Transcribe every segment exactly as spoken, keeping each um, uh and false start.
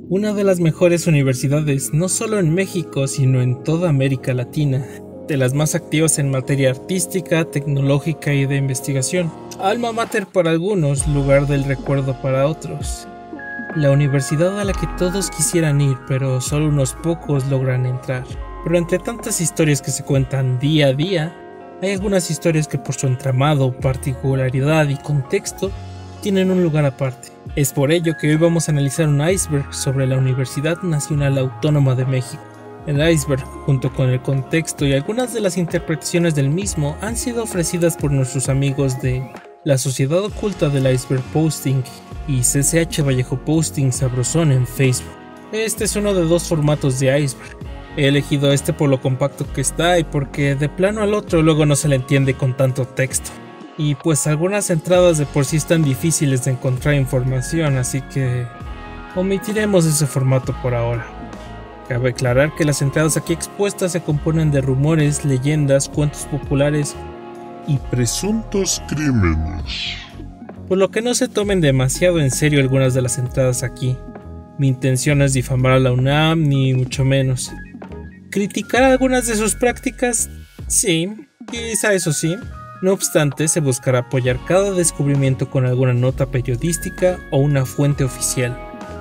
una de las mejores universidades no solo en México sino en toda América Latina, de las más activas en materia artística, tecnológica y de investigación. Alma mater para algunos, lugar del recuerdo para otros. La universidad a la que todos quisieran ir, pero solo unos pocos logran entrar. Pero entre tantas historias que se cuentan día a día, hay algunas historias que por su entramado, particularidad y contexto tienen un lugar aparte. Es por ello que hoy vamos a analizar un iceberg sobre la Universidad Nacional Autónoma de México. El iceberg, junto con el contexto y algunas de las interpretaciones del mismo, han sido ofrecidas por nuestros amigos de La Sociedad Oculta del Iceberg Posting y C C H Vallejo Posting Sabrosón en Facebook. Este es uno de dos formatos de iceberg. He elegido este por lo compacto que está y porque de plano al otro luego no se le entiende con tanto texto. Y pues algunas entradas de por sí están difíciles de encontrar información, así que omitiremos ese formato por ahora. Cabe aclarar que las entradas aquí expuestas se componen de rumores, leyendas, cuentos populares y presuntos crímenes, por lo que no se tomen demasiado en serio algunas de las entradas aquí. Mi intención no es difamar a la UNAM, ni mucho menos. ¿Criticar algunas de sus prácticas? Sí, quizá eso sí. No obstante, se buscará apoyar cada descubrimiento con alguna nota periodística o una fuente oficial.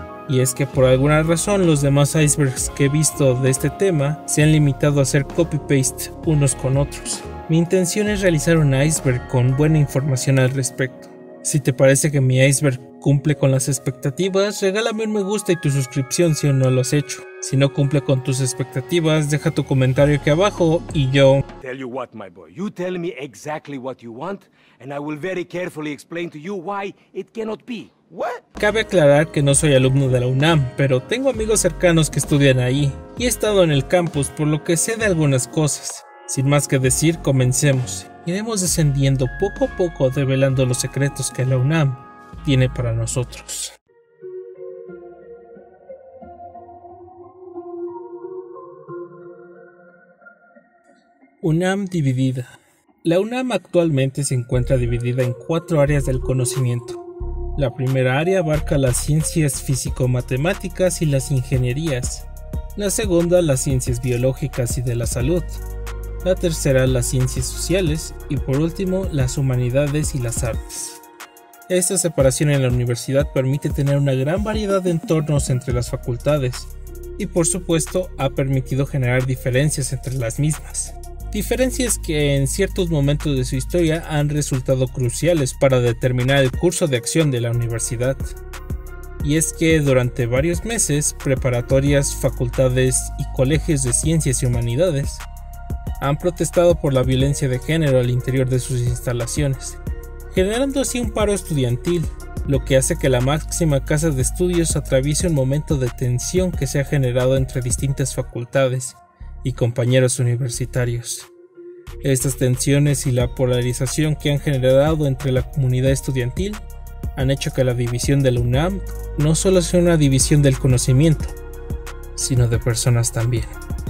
Y es que por alguna razón los demás icebergs que he visto de este tema se han limitado a hacer copy-paste unos con otros. Mi intención es realizar un iceberg con buena información al respecto. Si te parece que mi iceberg cumple con las expectativas, regálame un me gusta y tu suscripción si aún no lo has hecho. Si no cumple con tus expectativas, deja tu comentario aquí abajo y yo... Tell you what, my boy, you tell me exactly what you want and I will very carefully explain to you why it cannot be. What? Cabe aclarar que no soy alumno de la UNAM, pero tengo amigos cercanos que estudian ahí y he estado en el campus, por lo que sé de algunas cosas. Sin más que decir, comencemos. Iremos descendiendo poco a poco, develando los secretos que la UNAM tiene para nosotros. UNAM dividida. La UNAM actualmente se encuentra dividida en cuatro áreas del conocimiento. La primera área abarca las ciencias físico-matemáticas y las ingenierías. La segunda, las ciencias biológicas y de la salud. La tercera, las ciencias sociales. Y por último, las humanidades y las artes. Esta separación en la universidad permite tener una gran variedad de entornos entre las facultades. Y por supuesto, ha permitido generar diferencias entre las mismas. Diferencias que en ciertos momentos de su historia han resultado cruciales para determinar el curso de acción de la universidad. Y es que durante varios meses, preparatorias, facultades y colegios de ciencias y humanidades han protestado por la violencia de género al interior de sus instalaciones, generando así un paro estudiantil, lo que hace que la máxima casa de estudios atraviese un momento de tensión que se ha generado entre distintas facultades y compañeros universitarios. Estas tensiones y la polarización que han generado entre la comunidad estudiantil han hecho que la división de la UNAM no solo sea una división del conocimiento, sino de personas también.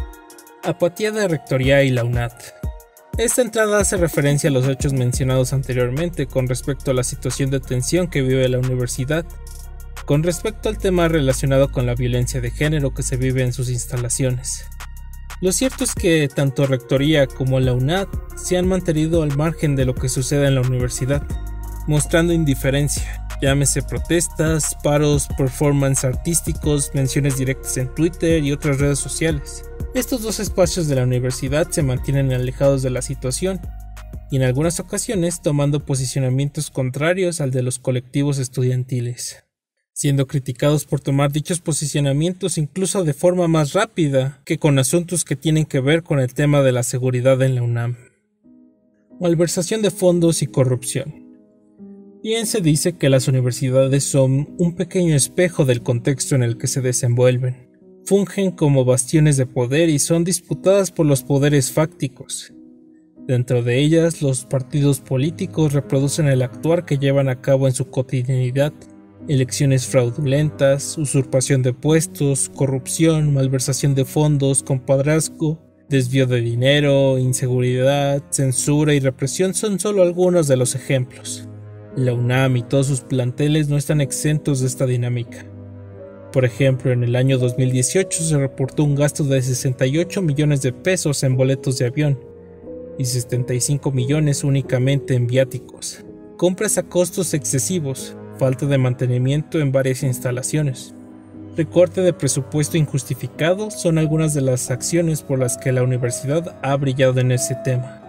Apatía de Rectoría y la UNAD. Esta entrada hace referencia a los hechos mencionados anteriormente con respecto a la situación de tensión que vive la universidad, con respecto al tema relacionado con la violencia de género que se vive en sus instalaciones. Lo cierto es que tanto Rectoría como la UNAD se han mantenido al margen de lo que sucede en la universidad, mostrando indiferencia, llámese protestas, paros, performance artísticos, menciones directas en Twitter y otras redes sociales. Estos dos espacios de la universidad se mantienen alejados de la situación y en algunas ocasiones tomando posicionamientos contrarios al de los colectivos estudiantiles, siendo criticados por tomar dichos posicionamientos incluso de forma más rápida que con asuntos que tienen que ver con el tema de la seguridad en la UNAM. Malversación de fondos y corrupción. Bien se dice que las universidades son un pequeño espejo del contexto en el que se desenvuelven. Fungen como bastiones de poder y son disputadas por los poderes fácticos. Dentro de ellas, los partidos políticos reproducen el actuar que llevan a cabo en su cotidianidad. Elecciones fraudulentas, usurpación de puestos, corrupción, malversación de fondos, compadrazgo, desvío de dinero, inseguridad, censura y represión son solo algunos de los ejemplos. La UNAM y todos sus planteles no están exentos de esta dinámica. Por ejemplo, en el año dos mil dieciocho se reportó un gasto de sesenta y ocho millones de pesos en boletos de avión y setenta y cinco millones únicamente en viáticos. Compras a costos excesivos, falta de mantenimiento en varias instalaciones, recorte de presupuesto injustificado son algunas de las acciones por las que la universidad ha brillado en ese tema.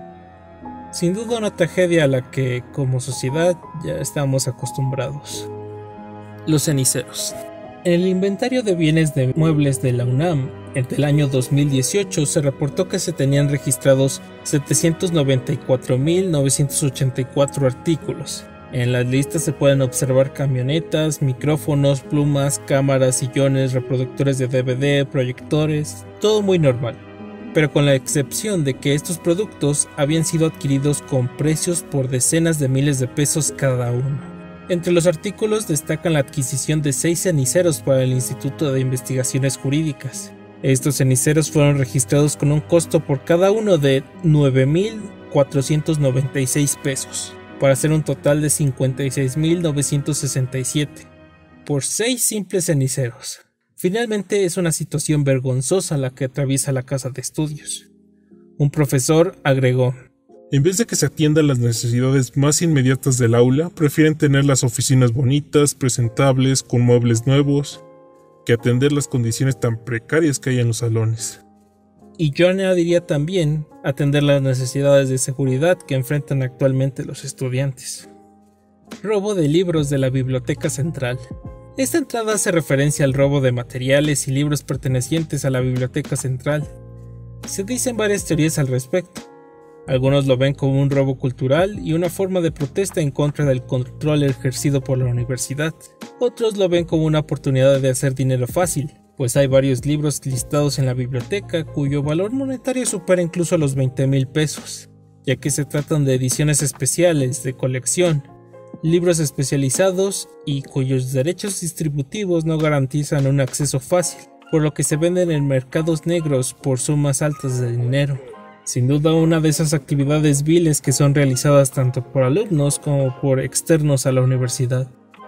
Sin duda una tragedia a la que, como sociedad, ya estamos acostumbrados. Los ceniceros. En el inventario de bienes de muebles de la UNAM, entre el año dos mil dieciocho se reportó que se tenían registrados setecientos noventa y cuatro mil novecientos ochenta y cuatro artículos. En las listas se pueden observar camionetas, micrófonos, plumas, cámaras, sillones, reproductores de D V D, proyectores, todo muy normal, pero con la excepción de que estos productos habían sido adquiridos con precios por decenas de miles de pesos cada uno. Entre los artículos destacan la adquisición de seis ceniceros para el Instituto de Investigaciones Jurídicas. Estos ceniceros fueron registrados con un costo por cada uno de nueve mil cuatrocientos noventa y seis pesos, para hacer un total de cincuenta y seis mil novecientos sesenta y siete, por seis simples ceniceros. Finalmente es una situación vergonzosa la que atraviesa la casa de estudios. Un profesor agregó: en vez de que se atiendan las necesidades más inmediatas del aula, prefieren tener las oficinas bonitas, presentables, con muebles nuevos, que atender las condiciones tan precarias que hay en los salones. Y yo añadiría también atender las necesidades de seguridad que enfrentan actualmente los estudiantes. Robo de libros de la Biblioteca Central. Esta entrada hace referencia al robo de materiales y libros pertenecientes a la Biblioteca Central. Se dicen varias teorías al respecto. Algunos lo ven como un robo cultural y una forma de protesta en contra del control ejercido por la universidad. Otros lo ven como una oportunidad de hacer dinero fácil, pues hay varios libros listados en la biblioteca cuyo valor monetario supera incluso los veinte mil pesos, ya que se tratan de ediciones especiales, de colección, libros especializados y cuyos derechos distributivos no garantizan un acceso fácil, por lo que se venden en mercados negros por sumas altas de dinero. Sin duda una de esas actividades viles que son realizadas tanto por alumnos como por externos a la universidad.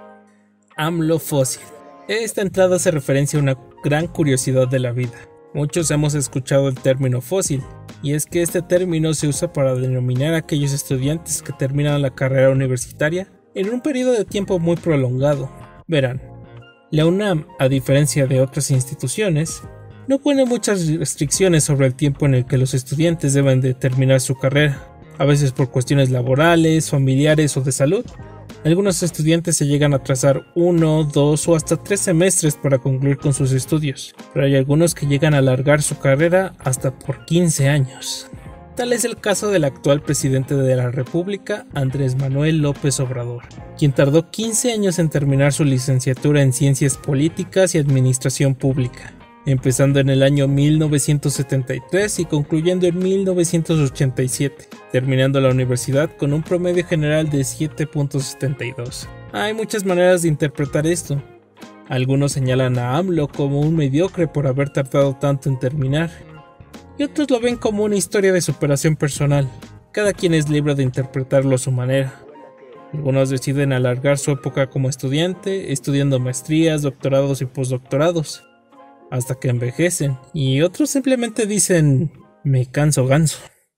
AMLO fósil. Esta entrada hace referencia a una gran curiosidad de la vida. Muchos hemos escuchado el término fósil, y es que este término se usa para denominar a aquellos estudiantes que terminan la carrera universitaria en un periodo de tiempo muy prolongado. Verán, la UNAM, a diferencia de otras instituciones, no pone muchas restricciones sobre el tiempo en el que los estudiantes deben de terminar su carrera, a veces por cuestiones laborales, familiares o de salud. Algunos estudiantes se llegan a atrasar uno, dos o hasta tres semestres para concluir con sus estudios, pero hay algunos que llegan a alargar su carrera hasta por quince años. Tal es el caso del actual presidente de la República, Andrés Manuel López Obrador, quien tardó quince años en terminar su licenciatura en Ciencias Políticas y Administración Pública, empezando en el año mil novecientos setenta y tres y concluyendo en mil novecientos ochenta y siete, terminando la universidad con un promedio general de siete punto setenta y dos. Hay muchas maneras de interpretar esto. Algunos señalan a AMLO como un mediocre por haber tardado tanto en terminar, y otros lo ven como una historia de superación personal. Cada quien es libre de interpretarlo a su manera. Algunos deciden alargar su época como estudiante, estudiando maestrías, doctorados y postdoctorados, hasta que envejecen, y otros simplemente dicen: me canso ganso.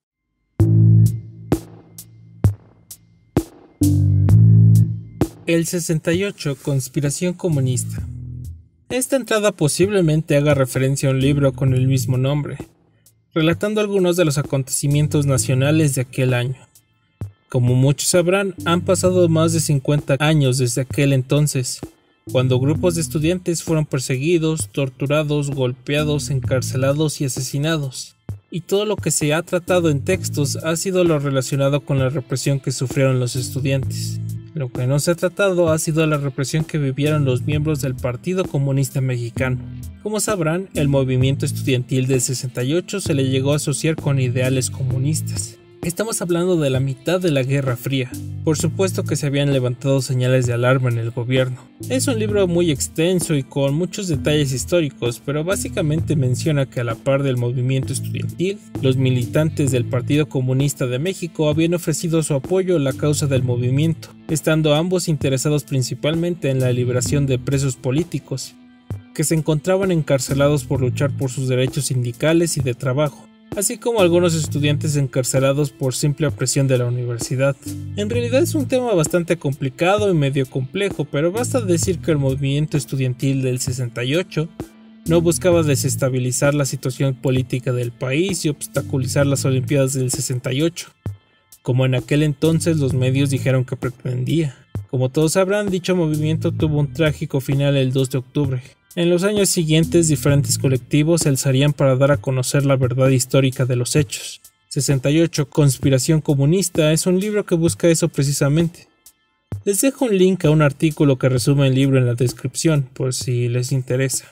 El sesenta y ocho, conspiración comunista. Esta entrada posiblemente haga referencia a un libro con el mismo nombre, relatando algunos de los acontecimientos nacionales de aquel año. Como muchos sabrán, han pasado más de cincuenta años desde aquel entonces, cuando grupos de estudiantes fueron perseguidos, torturados, golpeados, encarcelados y asesinados. Y todo lo que se ha tratado en textos ha sido lo relacionado con la represión que sufrieron los estudiantes. Lo que no se ha tratado ha sido la represión que vivieron los miembros del Partido Comunista Mexicano. Como sabrán, el movimiento estudiantil del sesenta y ocho se le llegó a asociar con ideales comunistas. Estamos hablando de la mitad de la Guerra Fría. Por supuesto que se habían levantado señales de alarma en el gobierno. Es un libro muy extenso y con muchos detalles históricos, pero básicamente menciona que a la par del movimiento estudiantil, los militantes del Partido Comunista de México habían ofrecido su apoyo a la causa del movimiento, estando ambos interesados principalmente en la liberación de presos políticos. que se encontraban encarcelados por luchar por sus derechos sindicales y de trabajo, así como algunos estudiantes encarcelados por simple opresión de la universidad. En realidad es un tema bastante complicado y medio complejo, pero basta decir que el movimiento estudiantil del sesenta y ocho no buscaba desestabilizar la situación política del país y obstaculizar las Olimpiadas del sesenta y ocho, como en aquel entonces los medios dijeron que pretendía. Como todos sabrán, dicho movimiento tuvo un trágico final el dos de octubre. En los años siguientes, diferentes colectivos se alzarían para dar a conocer la verdad histórica de los hechos. sesenta y ocho Conspiración comunista es un libro que busca eso precisamente. Les dejo un link a un artículo que resume el libro en la descripción, por si les interesa.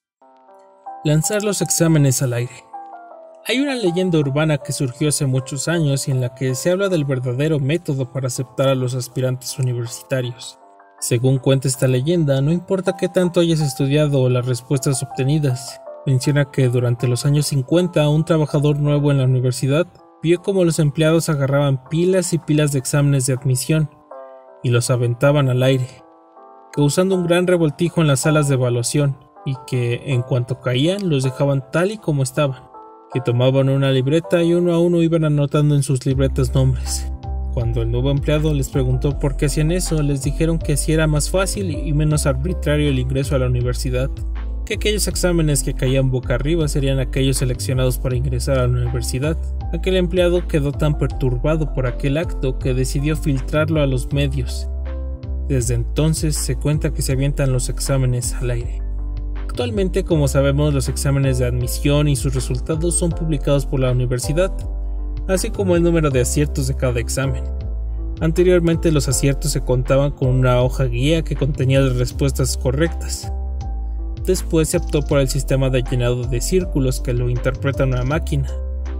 Lanzar los exámenes al aire. Hay una leyenda urbana que surgió hace muchos años y en la que se habla del verdadero método para aceptar a los aspirantes universitarios. Según cuenta esta leyenda, no importa qué tanto hayas estudiado o las respuestas obtenidas. Menciona que durante los años cincuenta, un trabajador nuevo en la universidad vio cómo los empleados agarraban pilas y pilas de exámenes de admisión y los aventaban al aire, causando un gran revoltijo en las salas de evaluación, y que, en cuanto caían, los dejaban tal y como estaban, que tomaban una libreta y uno a uno iban anotando en sus libretas nombres. Cuando el nuevo empleado les preguntó por qué hacían eso, les dijeron que así era más fácil y menos arbitrario el ingreso a la universidad, que aquellos exámenes que caían boca arriba serían aquellos seleccionados para ingresar a la universidad. Aquel empleado quedó tan perturbado por aquel acto que decidió filtrarlo a los medios. Desde entonces se cuenta que se avientan los exámenes al aire. Actualmente, como sabemos, los exámenes de admisión y sus resultados son publicados por la universidad, así como el número de aciertos de cada examen. Anteriormente los aciertos se contaban con una hoja guía que contenía las respuestas correctas. Después se optó por el sistema de llenado de círculos que lo interpreta una máquina,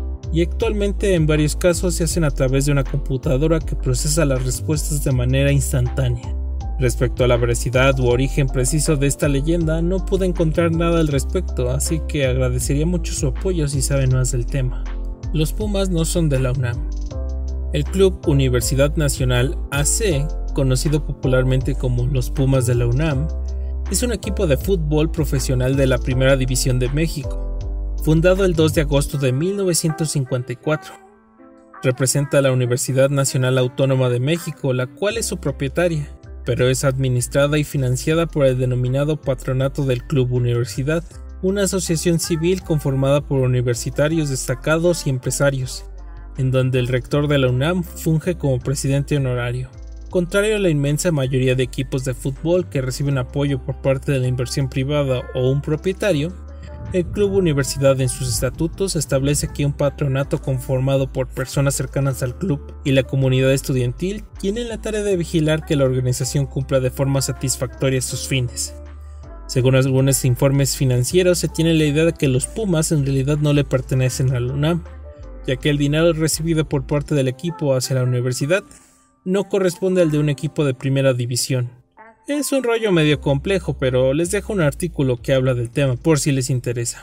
y actualmente en varios casos se hacen a través de una computadora que procesa las respuestas de manera instantánea. Respecto a la veracidad u origen preciso de esta leyenda, no pude encontrar nada al respecto, así que agradecería mucho su apoyo si saben más del tema. Los Pumas no son de la UNAM. El Club Universidad Nacional A C, conocido popularmente como los Pumas de la UNAM, es un equipo de fútbol profesional de la Primera División de México, fundado el dos de agosto de mil novecientos cincuenta y cuatro. Representa a la Universidad Nacional Autónoma de México, la cual es su propietaria, pero es administrada y financiada por el denominado Patronato del Club Universidad, una asociación civil conformada por universitarios destacados y empresarios, en donde el rector de la UNAM funge como presidente honorario. Contrario a la inmensa mayoría de equipos de fútbol que reciben apoyo por parte de la inversión privada o un propietario, el Club Universidad en sus estatutos establece que un patronato conformado por personas cercanas al club y la comunidad estudiantil tiene la tarea de vigilar que la organización cumpla de forma satisfactoria sus fines. Según algunos informes financieros, se tiene la idea de que los Pumas en realidad no le pertenecen a la UNAM, ya que el dinero recibido por parte del equipo hacia la universidad no corresponde al de un equipo de primera división. Es un rollo medio complejo, pero les dejo un artículo que habla del tema por si les interesa.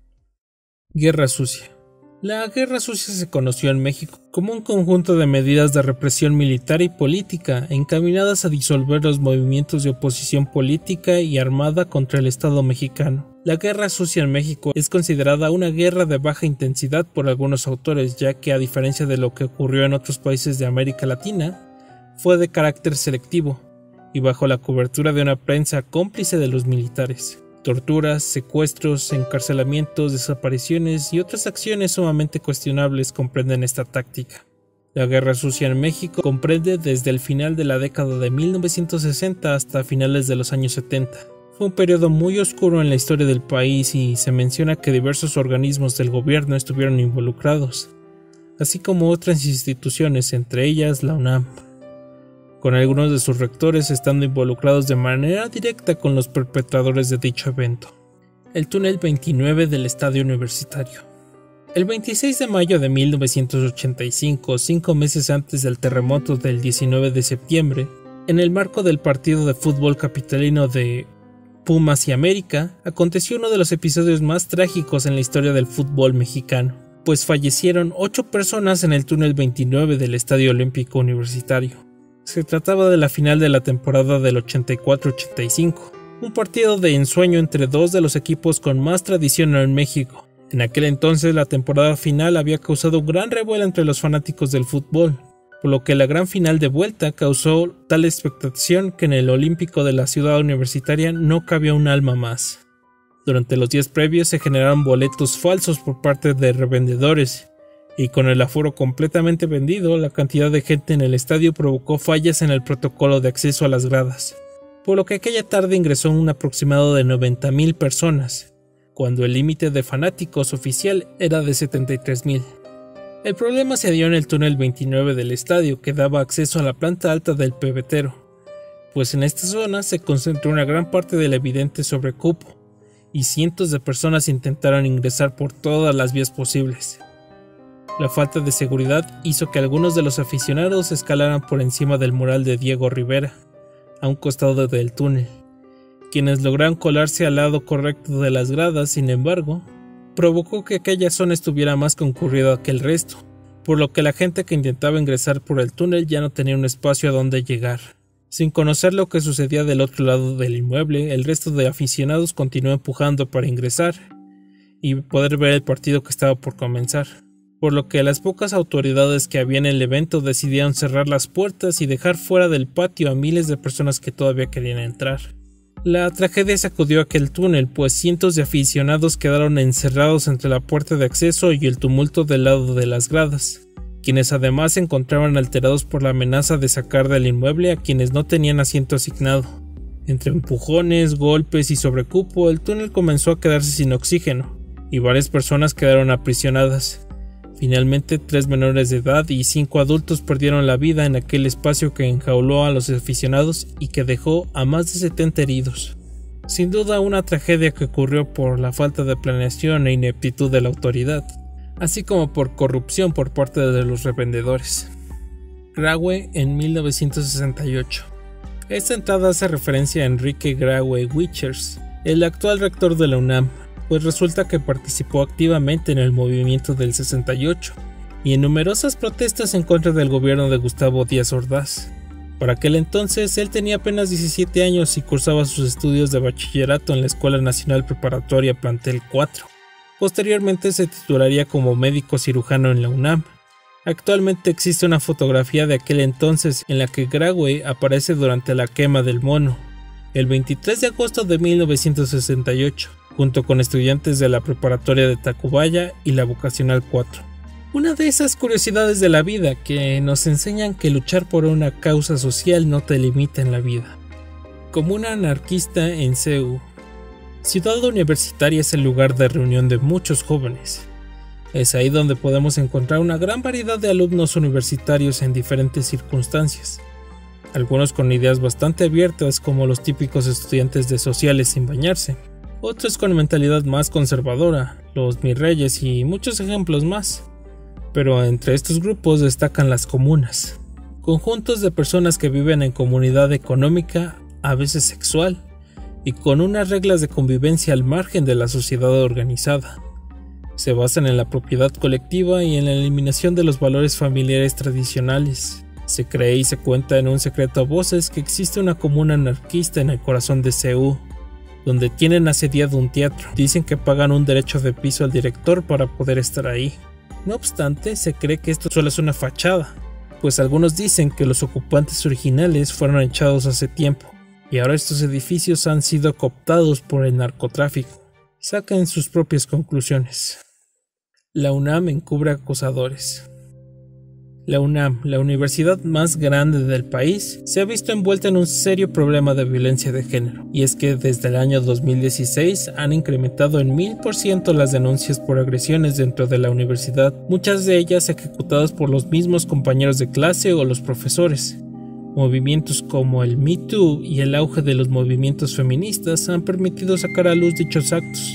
Guerra sucia. La guerra sucia se conoció en México como un conjunto de medidas de represión militar y política encaminadas a disolver los movimientos de oposición política y armada contra el Estado mexicano. La guerra sucia en México es considerada una guerra de baja intensidad por algunos autores, ya que a diferencia de lo que ocurrió en otros países de América Latina, fue de carácter selectivo y bajo la cobertura de una prensa cómplice de los militares. Torturas, secuestros, encarcelamientos, desapariciones y otras acciones sumamente cuestionables comprenden esta táctica. La guerra sucia en México comprende desde el final de la década de mil novecientos sesenta hasta finales de los años setenta. Fue un periodo muy oscuro en la historia del país y se menciona que diversos organismos del gobierno estuvieron involucrados, así como otras instituciones, entre ellas la UNAM, con algunos de sus rectores estando involucrados de manera directa con los perpetradores de dicho evento. El túnel veintinueve del Estadio Universitario. El veintiséis de mayo de mil novecientos ochenta y cinco, cinco meses antes del terremoto del diecinueve de septiembre, en el marco del partido de fútbol capitalino de Pumas y América, aconteció uno de los episodios más trágicos en la historia del fútbol mexicano, pues fallecieron ocho personas en el túnel veintinueve del Estadio Olímpico Universitario. Se trataba de la final de la temporada del ochenta y cuatro ochenta y cinco. un partido de ensueño entre dos de los equipos con más tradición en México. En aquel entonces la temporada final había causado un gran revuelo entre los fanáticos del fútbol, por lo que la gran final de vuelta causó tal expectación que en el Olímpico de la ciudad universitaria no cabía un alma más. Durante los días previos se generaron boletos falsos por parte de revendedores, y con el aforo completamente vendido, la cantidad de gente en el estadio provocó fallas en el protocolo de acceso a las gradas, por lo que aquella tarde ingresó un aproximado de noventa mil personas, cuando el límite de fanáticos oficial era de setenta y tres mil. El problema se dio en el túnel veintinueve del estadio, que daba acceso a la planta alta del pebetero, pues en esta zona se concentró una gran parte del evidente sobrecupo, y cientos de personas intentaron ingresar por todas las vías posibles. La falta de seguridad hizo que algunos de los aficionados escalaran por encima del mural de Diego Rivera, a un costado del túnel. Quienes lograron colarse al lado correcto de las gradas, sin embargo, provocó que aquella zona estuviera más concurrida que el resto, por lo que la gente que intentaba ingresar por el túnel ya no tenía un espacio a donde llegar. Sin conocer lo que sucedía del otro lado del inmueble, el resto de aficionados continuó empujando para ingresar y poder ver el partido que estaba por comenzar, por lo que las pocas autoridades que había en el evento decidieron cerrar las puertas y dejar fuera del patio a miles de personas que todavía querían entrar. La tragedia sacudió aquel túnel, pues cientos de aficionados quedaron encerrados entre la puerta de acceso y el tumulto del lado de las gradas, quienes además se encontraban alterados por la amenaza de sacar del inmueble a quienes no tenían asiento asignado. Entre empujones, golpes y sobrecupo, el túnel comenzó a quedarse sin oxígeno, y varias personas quedaron aprisionadas. Finalmente, tres menores de edad y cinco adultos perdieron la vida en aquel espacio que enjauló a los aficionados y que dejó a más de setenta heridos. Sin duda una tragedia que ocurrió por la falta de planeación e ineptitud de la autoridad, así como por corrupción por parte de los revendedores. Graue en mil novecientos sesenta y ocho. Esta entrada hace referencia a Enrique Graue Wichers, el actual rector de la UNAM, pues resulta que participó activamente en el movimiento del sesenta y ocho y en numerosas protestas en contra del gobierno de Gustavo Díaz Ordaz. Para aquel entonces él tenía apenas diecisiete años y cursaba sus estudios de bachillerato en la Escuela Nacional Preparatoria Plantel cuatro. Posteriormente se titularía como médico cirujano en la UNAM. Actualmente existe una fotografía de aquel entonces en la que Graue aparece durante la quema del mono, el veintitrés de agosto de mil novecientos sesenta y ocho, junto con estudiantes de la preparatoria de Tacubaya y la vocacional cuatro. Una de esas curiosidades de la vida que nos enseñan que luchar por una causa social no te limita en la vida. Como un anarquista en C E U. Ciudad Universitaria es el lugar de reunión de muchos jóvenes. Es ahí donde podemos encontrar una gran variedad de alumnos universitarios en diferentes circunstancias. Algunos con ideas bastante abiertas como los típicos estudiantes de sociales sin bañarse. Otros con mentalidad más conservadora, los mirreyes y muchos ejemplos más. Pero entre estos grupos destacan las comunas. Conjuntos de personas que viven en comunidad económica, a veces sexual, y con unas reglas de convivencia al margen de la sociedad organizada. Se basan en la propiedad colectiva y en la eliminación de los valores familiares tradicionales. Se cree y se cuenta en un secreto a voces que existe una comuna anarquista en el corazón de C E U, donde tienen asediado un teatro. Dicen que pagan un derecho de piso al director para poder estar ahí. No obstante, se cree que esto solo es una fachada, pues algunos dicen que los ocupantes originales fueron echados hace tiempo, y ahora estos edificios han sido cooptados por el narcotráfico. Saquen sus propias conclusiones. La UNAM encubre acosadores. La UNAM, la universidad más grande del país, se ha visto envuelta en un serio problema de violencia de género, y es que desde el año dos mil dieciséis han incrementado en mil por ciento las denuncias por agresiones dentro de la universidad, muchas de ellas ejecutadas por los mismos compañeros de clase o los profesores. Movimientos como el Me Too y el auge de los movimientos feministas han permitido sacar a luz dichos actos.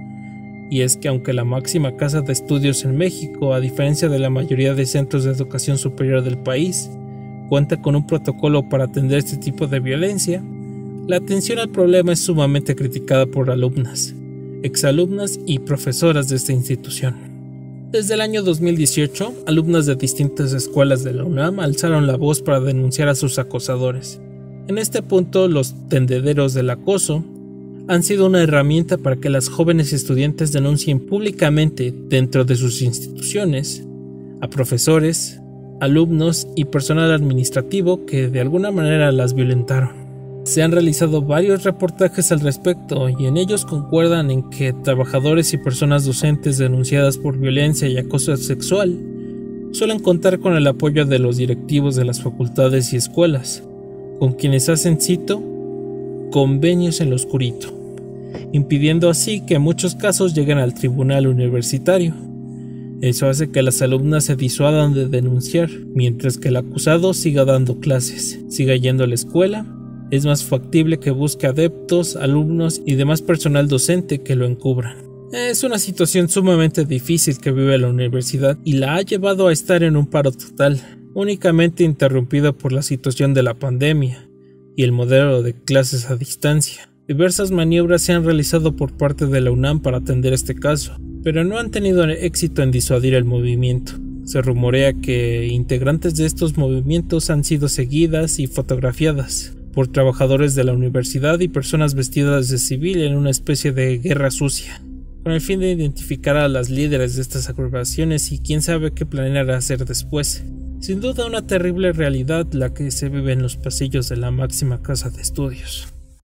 Y es que aunque la máxima casa de estudios en México, a diferencia de la mayoría de centros de educación superior del país, cuenta con un protocolo para atender este tipo de violencia, la atención al problema es sumamente criticada por alumnas, exalumnas y profesoras de esta institución. Desde el año dos mil dieciocho, alumnas de distintas escuelas de la UNAM alzaron la voz para denunciar a sus acosadores, En este punto, los tendederos del acoso han sido una herramienta para que las jóvenes estudiantes denuncien públicamente dentro de sus instituciones a profesores, alumnos y personal administrativo que de alguna manera las violentaron. Se han realizado varios reportajes al respecto y en ellos concuerdan en que trabajadores y personas docentes denunciadas por violencia y acoso sexual suelen contar con el apoyo de los directivos de las facultades y escuelas, con quienes hacen, cito, convenios en lo oscurito, impidiendo así que en muchos casos lleguen al tribunal universitario. Eso hace que las alumnas se disuadan de denunciar, mientras que el acusado siga dando clases, siga yendo a la escuela. Es más factible que busque adeptos, alumnos y demás personal docente que lo encubran. Es una situación sumamente difícil que vive la universidad y la ha llevado a estar en un paro total, únicamente interrumpido por la situación de la pandemia y el modelo de clases a distancia. Diversas maniobras se han realizado por parte de la UNAM para atender este caso, pero no han tenido éxito en disuadir el movimiento. Se rumorea que integrantes de estos movimientos han sido seguidas y fotografiadas por trabajadores de la universidad y personas vestidas de civil en una especie de guerra sucia, con el fin de identificar a las líderes de estas agrupaciones y quién sabe qué planear hacer después. Sin duda una terrible realidad la que se vive en los pasillos de la máxima casa de estudios.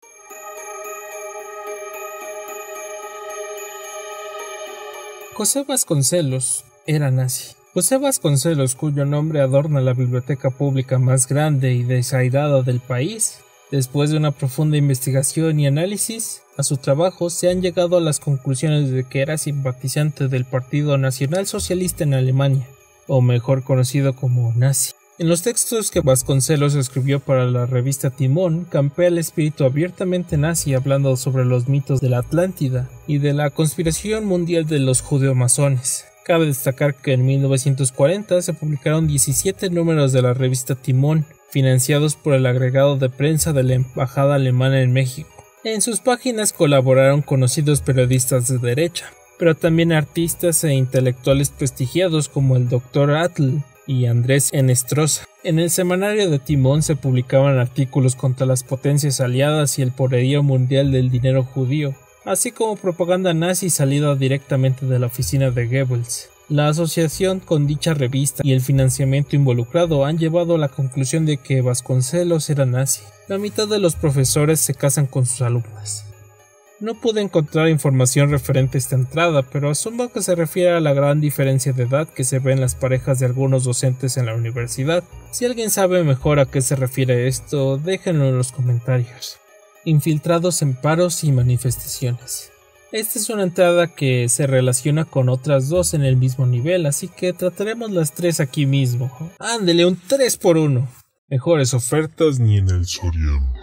José Vasconcelos era nazi. José Vasconcelos, cuyo nombre adorna la biblioteca pública más grande y desairada del país, después de una profunda investigación y análisis a su trabajo, se han llegado a las conclusiones de que era simpatizante del Partido Nacional Socialista en Alemania, o mejor conocido como nazi. En los textos que Vasconcelos escribió para la revista Timón, campea el espíritu abiertamente nazi, hablando sobre los mitos de la Atlántida y de la conspiración mundial de los judeo-masones. Cabe destacar que en mil novecientos cuarenta se publicaron diecisiete números de la revista Timón, financiados por el agregado de prensa de la Embajada Alemana en México. En sus páginas colaboraron conocidos periodistas de derecha, pero también artistas e intelectuales prestigiados como el doctor Atl y Andrés Enestrosa. En el semanario de Timón se publicaban artículos contra las potencias aliadas y el poderío mundial del dinero judío, así como propaganda nazi salida directamente de la oficina de Goebbels. La asociación con dicha revista y el financiamiento involucrado han llevado a la conclusión de que Vasconcelos era nazi. La mitad de los profesores se casan con sus alumnas. No pude encontrar información referente a esta entrada, pero asumo que se refiere a la gran diferencia de edad que se ve en las parejas de algunos docentes en la universidad. Si alguien sabe mejor a qué se refiere esto, déjenlo en los comentarios. Infiltrados en paros y manifestaciones. Esta es una entrada que se relaciona con otras dos en el mismo nivel, así que trataremos las tres aquí mismo. ¡Ándele, un tres por uno! Mejores ofertas ni en el Soriano.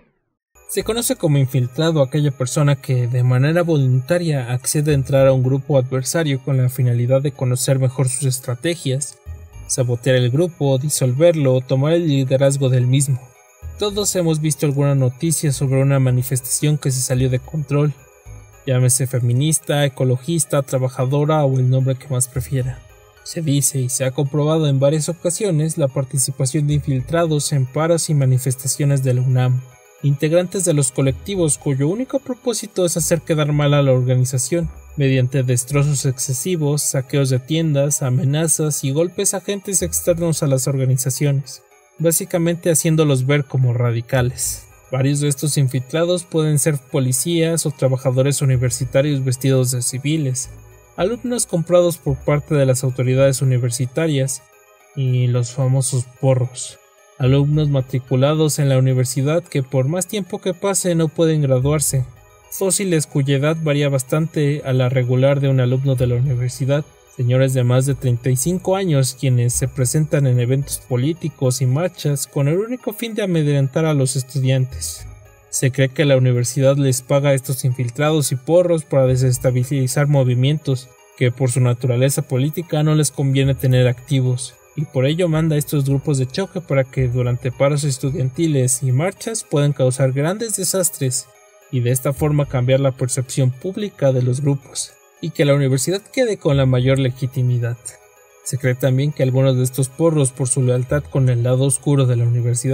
Se conoce como infiltrado a aquella persona que de manera voluntaria accede a entrar a un grupo adversario con la finalidad de conocer mejor sus estrategias, sabotear el grupo, disolverlo o tomar el liderazgo del mismo. Todos hemos visto alguna noticia sobre una manifestación que se salió de control, llámese feminista, ecologista, trabajadora o el nombre que más prefiera. Se dice y se ha comprobado en varias ocasiones la participación de infiltrados en paros y manifestaciones de la UNAM, integrantes de los colectivos cuyo único propósito es hacer quedar mal a la organización, mediante destrozos excesivos, saqueos de tiendas, amenazas y golpes a agentes externos a las organizaciones, básicamente haciéndolos ver como radicales. Varios de estos infiltrados pueden ser policías o trabajadores universitarios vestidos de civiles, alumnos comprados por parte de las autoridades universitarias y los famosos porros, alumnos matriculados en la universidad que por más tiempo que pase no pueden graduarse, fósiles cuya edad varía bastante a la regular de un alumno de la universidad, señores de más de treinta y cinco años quienes se presentan en eventos políticos y marchas con el único fin de amedrentar a los estudiantes. Se cree que la universidad les paga a estos infiltrados y porros para desestabilizar movimientos que por su naturaleza política no les conviene tener activos, y por ello manda a estos grupos de choque para que durante paros estudiantiles y marchas puedan causar grandes desastres y de esta forma cambiar la percepción pública de los grupos, y que la universidad quede con la mayor legitimidad. Se cree también que algunos de estos porros, por su lealtad con el lado oscuro de la universidad,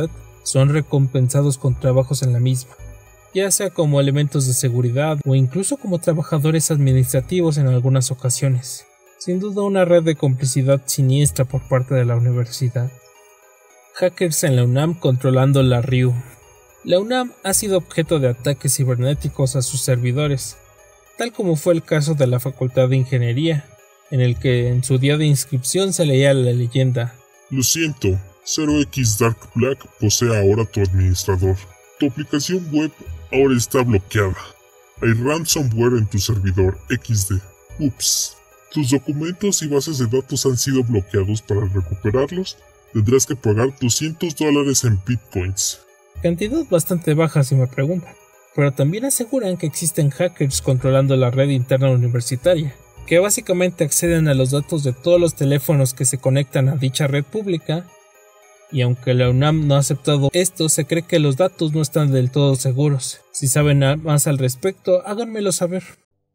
son recompensados con trabajos en la misma, ya sea como elementos de seguridad o incluso como trabajadores administrativos en algunas ocasiones. Sin duda una red de complicidad siniestra por parte de la universidad. Hackers en la UNAM controlando la R I U. La UNAM ha sido objeto de ataques cibernéticos a sus servidores, tal como fue el caso de la Facultad de Ingeniería, en el que en su día de inscripción se leía la leyenda: Lo siento, cero equis Dark Black posee ahora tu administrador. Tu aplicación web ahora está bloqueada. Hay ransomware en tu servidor equis de. Ups. Tus documentos y bases de datos han sido bloqueados. Para recuperarlos, tendrás que pagar doscientos dólares en bitcoins. Cantidad bastante baja si me preguntan, pero también aseguran que existen hackers controlando la red interna universitaria, que básicamente acceden a los datos de todos los teléfonos que se conectan a dicha red pública, y aunque la UNAM no ha aceptado esto, se cree que los datos no están del todo seguros. Si saben más al respecto, háganmelo saber.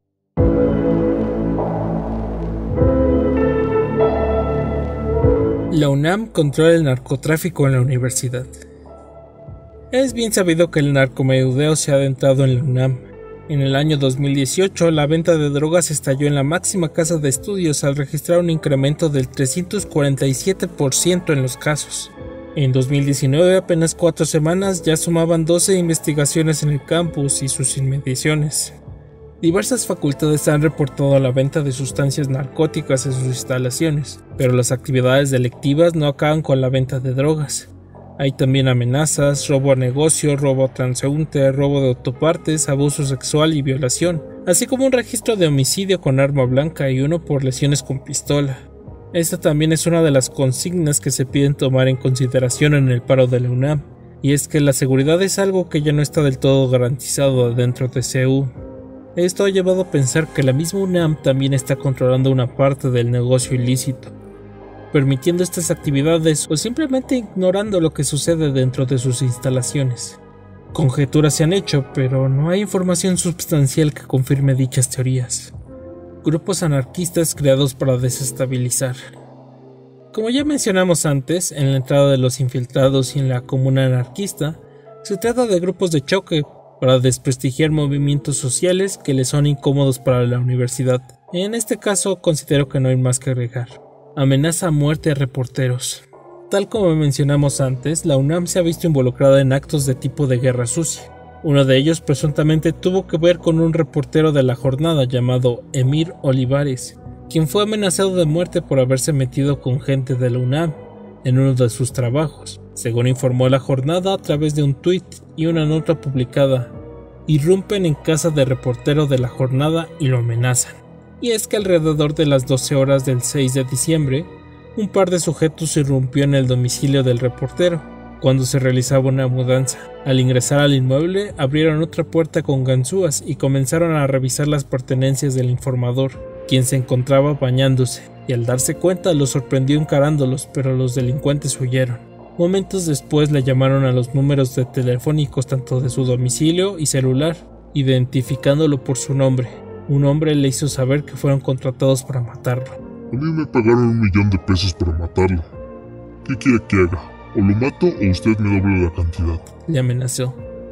La UNAM controla el narcotráfico en la universidad. Es bien sabido que el narcomenudeo se ha adentrado en la UNAM. En el año dos mil dieciocho, la venta de drogas estalló en la máxima casa de estudios al registrar un incremento del trescientos cuarenta y siete por ciento en los casos. En dos mil diecinueve, apenas cuatro semanas, ya sumaban doce investigaciones en el campus y sus inmediaciones. Diversas facultades han reportado la venta de sustancias narcóticas en sus instalaciones, pero las actividades delictivas no acaban con la venta de drogas. Hay también amenazas, robo a negocio, robo a transeúnte, robo de autopartes, abuso sexual y violación, así como un registro de homicidio con arma blanca y uno por lesiones con pistola. Esta también es una de las consignas que se piden tomar en consideración en el paro de la UNAM, y es que la seguridad es algo que ya no está del todo garantizado dentro de C U. Esto ha llevado a pensar que la misma UNAM también está controlando una parte del negocio ilícito, permitiendo estas actividades o simplemente ignorando lo que sucede dentro de sus instalaciones. Conjeturas se han hecho, pero no hay información sustancial que confirme dichas teorías. Grupos anarquistas creados para desestabilizar. Como ya mencionamos antes, en la entrada de los infiltrados y en la comuna anarquista, se trata de grupos de choque para desprestigiar movimientos sociales que les son incómodos para la universidad. En este caso, considero que no hay más que agregar. Amenaza a muerte a reporteros. Tal como mencionamos antes, la UNAM se ha visto involucrada en actos de tipo de guerra sucia. Uno de ellos presuntamente tuvo que ver con un reportero de la jornada llamado Emir Olivares, quien fue amenazado de muerte por haberse metido con gente de la UNAM en uno de sus trabajos. Según informó la jornada a través de un tuit y una nota publicada, irrumpen en casa del reportero de la jornada y lo amenazan. Y es que alrededor de las doce horas del seis de diciembre, un par de sujetos irrumpió en el domicilio del reportero cuando se realizaba una mudanza. Al ingresar al inmueble, abrieron otra puerta con ganzúas y comenzaron a revisar las pertenencias del informador, quien se encontraba bañándose, y al darse cuenta los sorprendió encarándolos, pero los delincuentes huyeron. Momentos después le llamaron a los números de telefónicos tanto de su domicilio y celular, identificándolo por su nombre. Un hombre le hizo saber que fueron contratados para matarlo. A mí me pagaron un millón de pesos para matarlo. ¿Qué quiere que haga? O lo mato o usted me doble la cantidad. Le amenazó.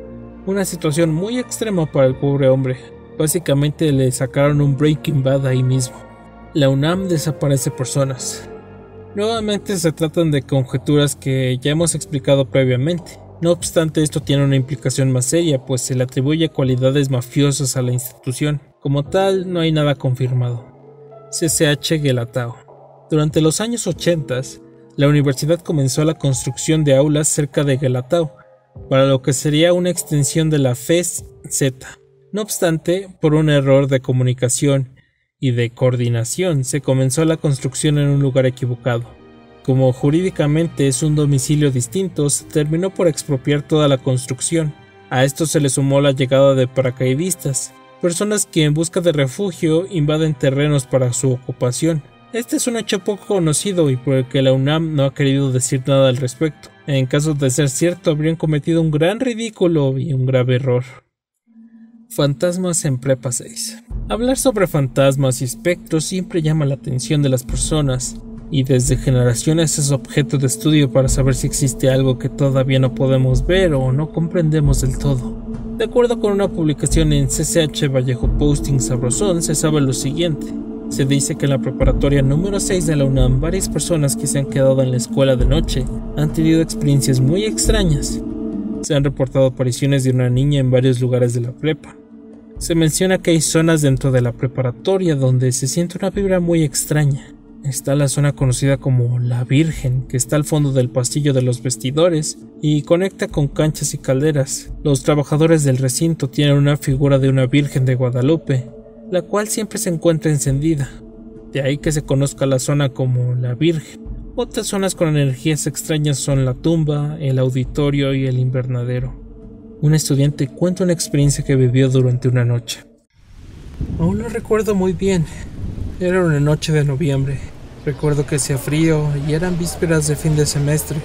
Una situación muy extrema para el pobre hombre. Básicamente le sacaron un Breaking Bad ahí mismo. La UNAM desaparece personas. Nuevamente se tratan de conjeturas que ya hemos explicado previamente. No obstante, esto tiene una implicación más seria, pues se le atribuye cualidades mafiosas a la institución. Como tal, no hay nada confirmado. C C H Guelatao. Durante los años ochenta, la universidad comenzó la construcción de aulas cerca de Guelatao, para lo que sería una extensión de la F E S Z. No obstante, por un error de comunicación y de coordinación, se comenzó la construcción en un lugar equivocado. Como jurídicamente es un domicilio distinto, se terminó por expropiar toda la construcción. A esto se le sumó la llegada de paracaidistas, personas que en busca de refugio invaden terrenos para su ocupación. Este es un hecho poco conocido y por el que la UNAM no ha querido decir nada al respecto. En caso de ser cierto, habrían cometido un gran ridículo y un grave error. Fantasmas en Prepa seis. Hablar sobre fantasmas y espectros siempre llama la atención de las personas, y desde generaciones es objeto de estudio para saber si existe algo que todavía no podemos ver o no comprendemos del todo. De acuerdo con una publicación en C C H Vallejo Posting Sabrosón, se sabe lo siguiente. Se dice que en la preparatoria número seis de la UNAM, varias personas que se han quedado en la escuela de noche han tenido experiencias muy extrañas. Se han reportado apariciones de una niña en varios lugares de la prepa. Se menciona que hay zonas dentro de la preparatoria donde se siente una vibra muy extraña. Está la zona conocida como La Virgen, que está al fondo del pasillo de los vestidores y conecta con canchas y calderas. Los trabajadores del recinto tienen una figura de una Virgen de Guadalupe, la cual siempre se encuentra encendida. De ahí que se conozca la zona como La Virgen. Otras zonas con energías extrañas son la tumba, el auditorio y el invernadero. Un estudiante cuenta una experiencia que vivió durante una noche. Aún lo recuerdo muy bien. Era una noche de noviembre. Recuerdo que hacía frío y eran vísperas de fin de semestre.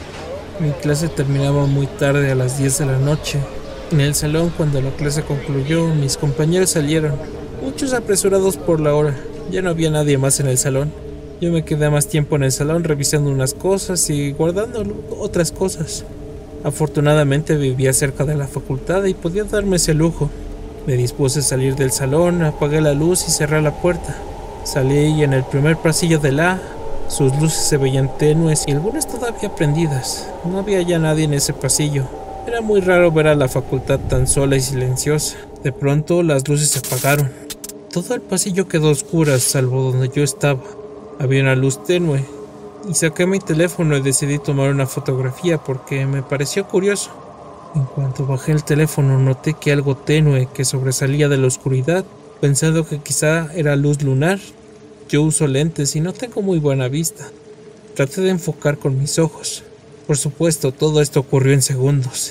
Mi clase terminaba muy tarde, a las diez de la noche. En el salón, cuando la clase concluyó, mis compañeros salieron, muchos apresurados por la hora. Ya no había nadie más en el salón. Yo me quedé más tiempo en el salón revisando unas cosas y guardando otras cosas. Afortunadamente vivía cerca de la facultad y podía darme ese lujo. Me dispuse a salir del salón, apagué la luz y cerré la puerta. Salí y en el primer pasillo del A, sus luces se veían tenues y algunas todavía prendidas. No había ya nadie en ese pasillo. Era muy raro ver a la facultad tan sola y silenciosa. De pronto las luces se apagaron. Todo el pasillo quedó a oscuras, salvo donde yo estaba. Había una luz tenue y saqué mi teléfono y decidí tomar una fotografía porque me pareció curioso. En cuanto bajé el teléfono noté que algo tenue que sobresalía de la oscuridad, pensando que quizá era luz lunar. Yo uso lentes y no tengo muy buena vista. Traté de enfocar con mis ojos. Por supuesto, todo esto ocurrió en segundos.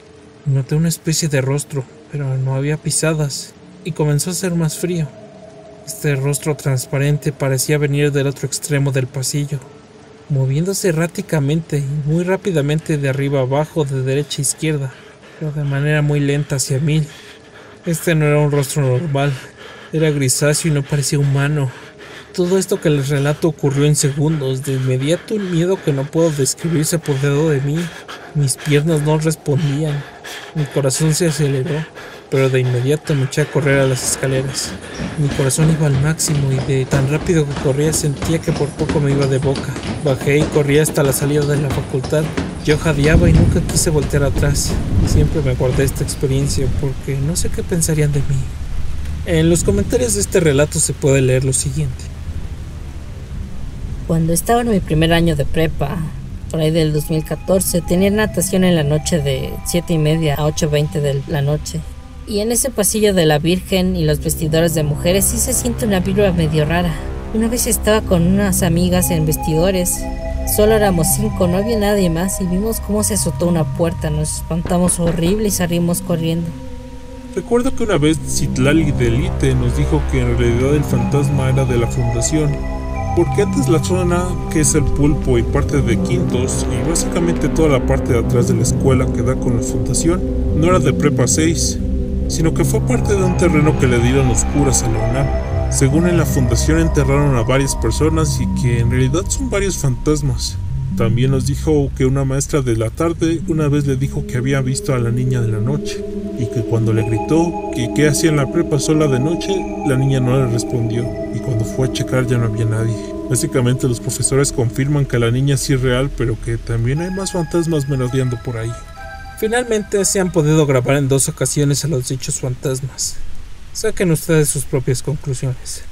Noté una especie de rostro, pero no había pisadas, y comenzó a hacer más frío. Este rostro transparente parecía venir del otro extremo del pasillo, moviéndose erráticamente y muy rápidamente de arriba a abajo, de derecha a izquierda, pero de manera muy lenta hacia mí. Este no era un rostro normal, era grisáceo y no parecía humano. Todo esto que les relato ocurrió en segundos. De inmediato un miedo que no puedo describir se apoderó de mí. Mis piernas no respondían. Mi corazón se aceleró, pero de inmediato me eché a correr a las escaleras. Mi corazón iba al máximo y de tan rápido que corría sentía que por poco me iba de boca. Bajé y corrí hasta la salida de la facultad. Yo jadeaba y nunca quise voltear atrás. Siempre me guardé esta experiencia porque no sé qué pensarían de mí. En los comentarios de este relato se puede leer lo siguiente. Cuando estaba en mi primer año de prepa, por ahí del dos mil catorce, tenía natación en la noche de siete y media a ocho veinte de la noche. Y en ese pasillo de la Virgen y los vestidores de mujeres sí se siente una vibra medio rara. Una vez estaba con unas amigas en vestidores. Solo éramos cinco, no había nadie más y vimos cómo se azotó una puerta. Nos espantamos horrible y salimos corriendo. Recuerdo que una vez Citlali de Elite nos dijo que en realidad el fantasma era de la fundación, porque antes la zona que es el Pulpo y parte de Quintos y básicamente toda la parte de atrás de la escuela que da con la fundación no era de Prepa seis, sino que fue parte de un terreno que le dieron los curas a la UNAM. Según en la fundación enterraron a varias personas y que en realidad son varios fantasmas. También nos dijo que una maestra de la tarde una vez le dijo que había visto a la niña de la noche y que cuando le gritó que qué hacía en la prepa sola de noche, la niña no le respondió y cuando fue a checar ya no había nadie. Básicamente los profesores confirman que la niña sí es real, pero que también hay más fantasmas merodeando por ahí. Finalmente se han podido grabar en dos ocasiones a los dichos fantasmas. Saquen ustedes sus propias conclusiones.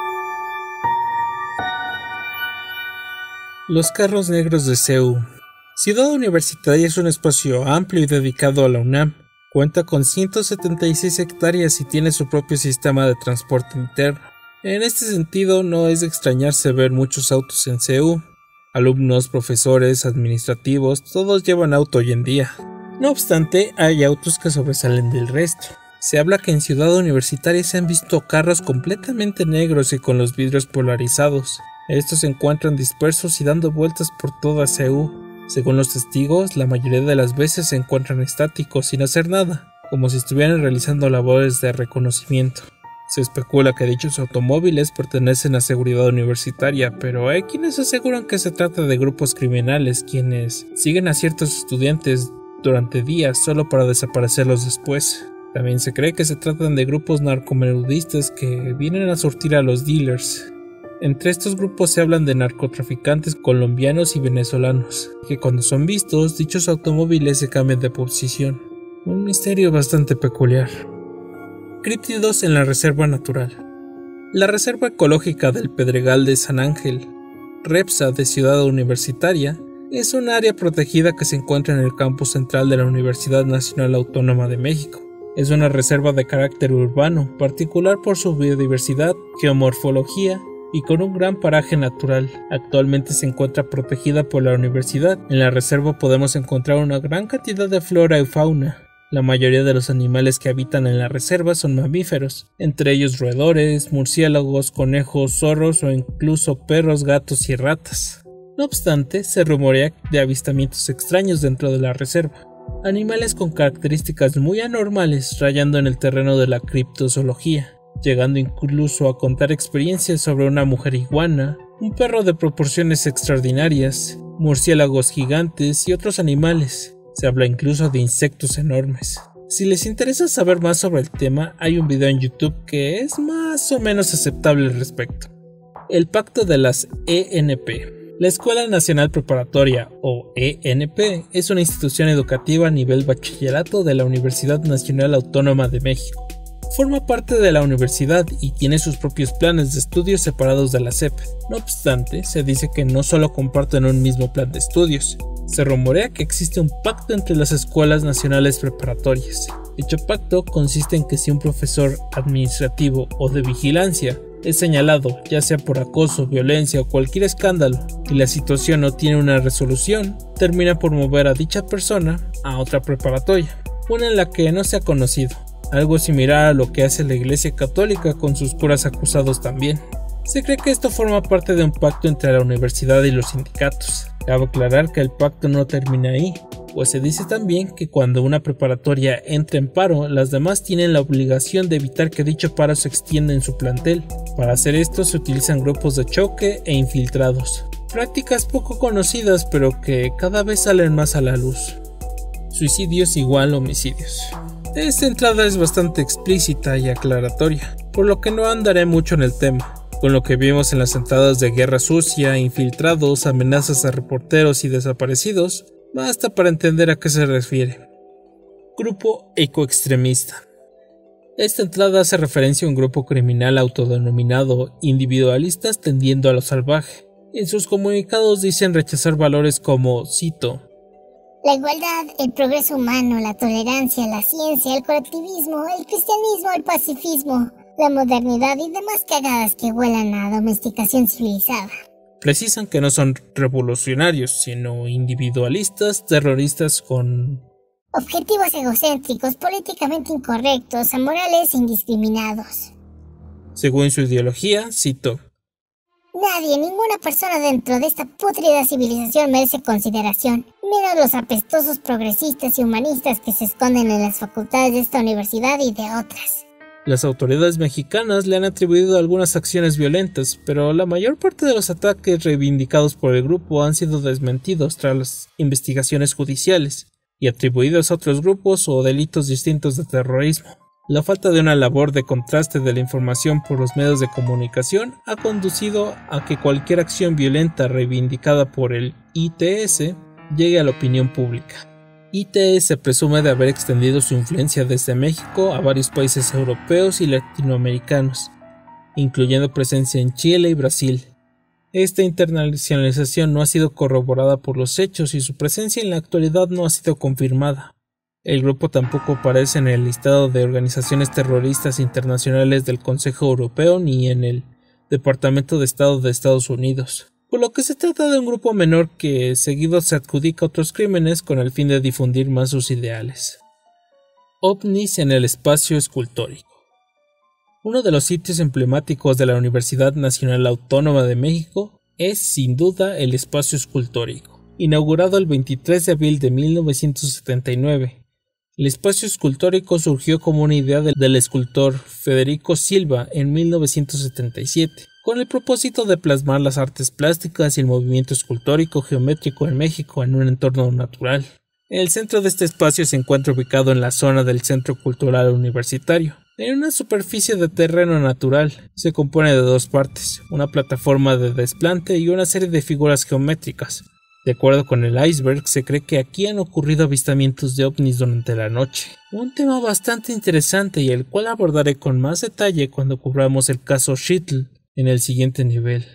Los carros negros de C E U. Ciudad Universitaria es un espacio amplio y dedicado a la UNAM. Cuenta con ciento setenta y seis hectáreas y tiene su propio sistema de transporte interno. En este sentido, no es de extrañarse ver muchos autos en C U. Alumnos, profesores, administrativos, todos llevan auto hoy en día. No obstante, hay autos que sobresalen del resto. Se habla que en Ciudad Universitaria se han visto carros completamente negros y con los vidrios polarizados. Estos se encuentran dispersos y dando vueltas por toda C U. Según los testigos, la mayoría de las veces se encuentran estáticos sin hacer nada, como si estuvieran realizando labores de reconocimiento. Se especula que dichos automóviles pertenecen a Seguridad Universitaria, pero hay quienes aseguran que se trata de grupos criminales quienes siguen a ciertos estudiantes durante días solo para desaparecerlos después. También se cree que se tratan de grupos narcomenudistas que vienen a surtir a los dealers. Entre estos grupos se hablan de narcotraficantes colombianos y venezolanos, que cuando son vistos, dichos automóviles se cambian de posición. Un misterio bastante peculiar. Críptidos en la Reserva Natural. La Reserva Ecológica del Pedregal de San Ángel, REPSA de Ciudad Universitaria, es un área protegida que se encuentra en el campus central de la Universidad Nacional Autónoma de México. Es una reserva de carácter urbano, particular por su biodiversidad, geomorfología y con un gran paraje natural. Actualmente se encuentra protegida por la universidad. En la reserva podemos encontrar una gran cantidad de flora y fauna. La mayoría de los animales que habitan en la reserva son mamíferos, entre ellos roedores, murciélagos, conejos, zorros o incluso perros, gatos y ratas. No obstante, se rumorea de avistamientos extraños dentro de la reserva. Animales con características muy anormales rayando en el terreno de la criptozoología, llegando incluso a contar experiencias sobre una mujer iguana, un perro de proporciones extraordinarias, murciélagos gigantes y otros animales. Se habla incluso de insectos enormes. Si les interesa saber más sobre el tema, hay un video en YouTube que es más o menos aceptable al respecto. El Pacto de las E N P. La Escuela Nacional Preparatoria, o E N P, es una institución educativa a nivel bachillerato de la Universidad Nacional Autónoma de México. Forma parte de la universidad y tiene sus propios planes de estudios separados de la S E P. No obstante, se dice que no solo comparten un mismo plan de estudios. Se rumorea que existe un pacto entre las escuelas nacionales preparatorias. Dicho pacto consiste en que si un profesor administrativo o de vigilancia es señalado, ya sea por acoso, violencia o cualquier escándalo, y la situación no tiene una resolución, termina por mover a dicha persona a otra preparatoria, una en la que no se ha conocido. Algo similar a lo que hace la Iglesia Católica con sus curas acusados también. Se cree que esto forma parte de un pacto entre la universidad y los sindicatos. Cabe aclarar que el pacto no termina ahí, pues se dice también que cuando una preparatoria entra en paro, las demás tienen la obligación de evitar que dicho paro se extienda en su plantel. Para hacer esto se utilizan grupos de choque e infiltrados. Prácticas poco conocidas pero que cada vez salen más a la luz. Suicidios igual homicidios. Esta entrada es bastante explícita y aclaratoria, por lo que no andaré mucho en el tema. Con lo que vimos en las entradas de guerra sucia, infiltrados, amenazas a reporteros y desaparecidos, basta para entender a qué se refiere. Grupo ecoextremista. Esta entrada hace referencia a un grupo criminal autodenominado individualistas tendiendo a lo salvaje. En sus comunicados dicen rechazar valores como, cito, la igualdad, el progreso humano, la tolerancia, la ciencia, el colectivismo, el cristianismo, el pacifismo, la modernidad y demás cagadas que huelan a domesticación civilizada. Precisan que no son revolucionarios, sino individualistas, terroristas con objetivos egocéntricos, políticamente incorrectos, amorales e indiscriminados. Según su ideología, cito, nadie, ninguna persona dentro de esta pútrida civilización merece consideración, menos los apestosos progresistas y humanistas que se esconden en las facultades de esta universidad y de otras. Las autoridades mexicanas le han atribuido algunas acciones violentas, pero la mayor parte de los ataques reivindicados por el grupo han sido desmentidos tras las investigaciones judiciales y atribuidos a otros grupos o delitos distintos de terrorismo. La falta de una labor de contraste de la información por los medios de comunicación ha conducido a que cualquier acción violenta reivindicada por el I T S llegue a la opinión pública. I T S presume de haber extendido su influencia desde México a varios países europeos y latinoamericanos, incluyendo presencia en Chile y Brasil. Esta internacionalización no ha sido corroborada por los hechos y su presencia en la actualidad no ha sido confirmada. El grupo tampoco aparece en el listado de organizaciones terroristas internacionales del Consejo Europeo ni en el Departamento de Estado de Estados Unidos, por lo que se trata de un grupo menor que seguido se adjudica otros crímenes con el fin de difundir más sus ideales. OVNIs en el espacio escultórico. Uno de los sitios emblemáticos de la Universidad Nacional Autónoma de México es, sin duda, el espacio escultórico, inaugurado el veintitrés de abril de mil novecientos setenta y nueve. El espacio escultórico surgió como una idea del, del escultor Federico Silva en mil novecientos setenta y siete, con el propósito de plasmar las artes plásticas y el movimiento escultórico geométrico en México en un entorno natural. El centro de este espacio se encuentra ubicado en la zona del Centro Cultural Universitario, en una superficie de terreno natural. Se compone de dos partes, una plataforma de desplante y una serie de figuras geométricas. De acuerdo con el iceberg, se cree que aquí han ocurrido avistamientos de ovnis durante la noche. Un tema bastante interesante y el cual abordaré con más detalle cuando cubramos el caso Schittl en el siguiente nivel.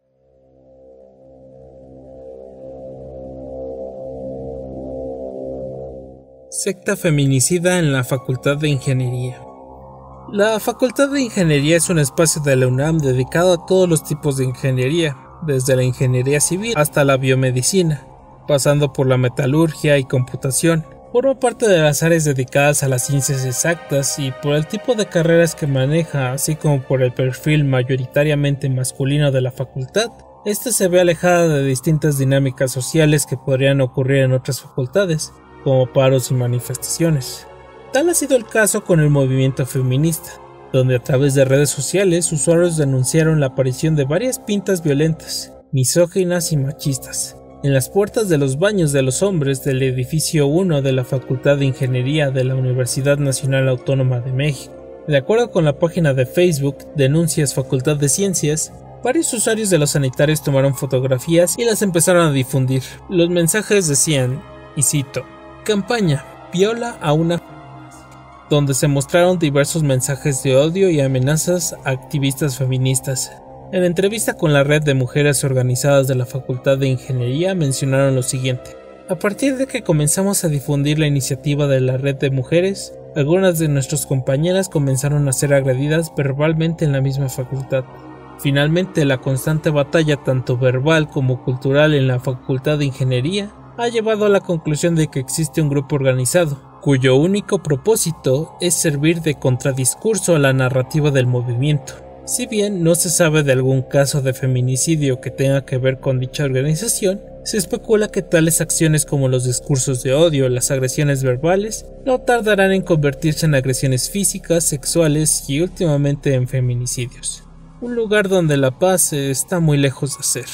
Secta feminicida en la Facultad de Ingeniería. La Facultad de Ingeniería es un espacio de la UNAM dedicado a todos los tipos de ingeniería, desde la ingeniería civil hasta la biomedicina, pasando por la metalurgia y computación. Forma parte de las áreas dedicadas a las ciencias exactas y por el tipo de carreras que maneja, así como por el perfil mayoritariamente masculino de la facultad. Esta se ve alejada de distintas dinámicas sociales que podrían ocurrir en otras facultades, como paros y manifestaciones. Tal ha sido el caso con el movimiento feminista, donde a través de redes sociales usuarios denunciaron la aparición de varias pintas violentas, misóginas y machistas en las puertas de los baños de los hombres del edificio uno de la Facultad de Ingeniería de la Universidad Nacional Autónoma de México. De acuerdo con la página de Facebook Denuncias Facultad de Ciencias, varios usuarios de los sanitarios tomaron fotografías y las empezaron a difundir. Los mensajes decían, y cito, campaña, viola a una, donde se mostraron diversos mensajes de odio y amenazas a activistas feministas. En entrevista con la red de mujeres organizadas de la Facultad de Ingeniería mencionaron lo siguiente: a partir de que comenzamos a difundir la iniciativa de la red de mujeres, algunas de nuestras compañeras comenzaron a ser agredidas verbalmente en la misma facultad. Finalmente, la constante batalla tanto verbal como cultural en la Facultad de Ingeniería ha llevado a la conclusión de que existe un grupo organizado, cuyo único propósito es servir de contradiscurso a la narrativa del movimiento. Si bien no se sabe de algún caso de feminicidio que tenga que ver con dicha organización, se especula que tales acciones como los discursos de odio o las agresiones verbales no tardarán en convertirse en agresiones físicas, sexuales y últimamente en feminicidios. Un lugar donde la paz está muy lejos de ser.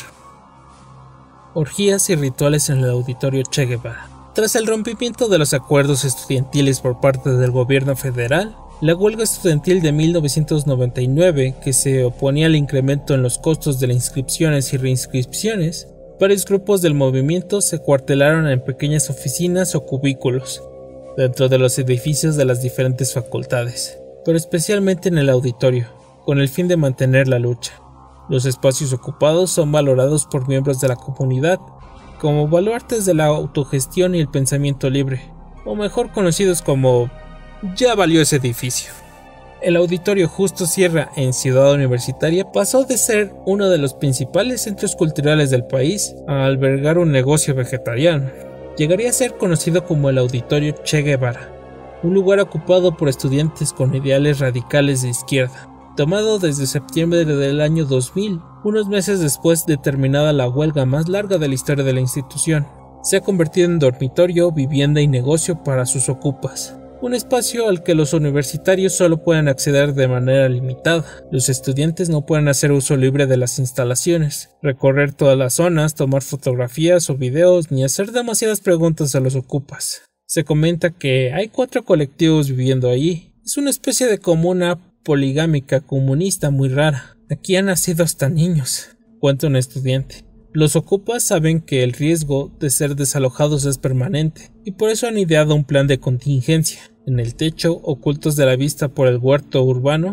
Orgías y rituales en el Auditorio Che Guevara. Tras el rompimiento de los acuerdos estudiantiles por parte del gobierno federal, la huelga estudiantil de mil novecientos noventa y nueve, que se oponía al incremento en los costos de las inscripciones y reinscripciones, varios grupos del movimiento se cuartelaron en pequeñas oficinas o cubículos dentro de los edificios de las diferentes facultades, pero especialmente en el auditorio, con el fin de mantener la lucha. Los espacios ocupados son valorados por miembros de la comunidad como baluartes de la autogestión y el pensamiento libre, o mejor conocidos como "ya valió ese edificio". El Auditorio Justo Sierra en Ciudad Universitaria pasó de ser uno de los principales centros culturales del país a albergar un negocio vegetariano. Llegaría a ser conocido como el Auditorio Che Guevara, un lugar ocupado por estudiantes con ideales radicales de izquierda, tomado desde septiembre del año dos mil, unos meses después de terminada la huelga más larga de la historia de la institución. Se ha convertido en dormitorio, vivienda y negocio para sus ocupas. Un espacio al que los universitarios solo pueden acceder de manera limitada. Los estudiantes no pueden hacer uso libre de las instalaciones, recorrer todas las zonas, tomar fotografías o videos, ni hacer demasiadas preguntas a los ocupas. Se comenta que hay cuatro colectivos viviendo allí. Es una especie de comuna poligámica comunista muy rara. Aquí han nacido hasta niños, cuenta un estudiante. Los ocupas saben que el riesgo de ser desalojados es permanente y por eso han ideado un plan de contingencia. En el techo, ocultos de la vista por el huerto urbano,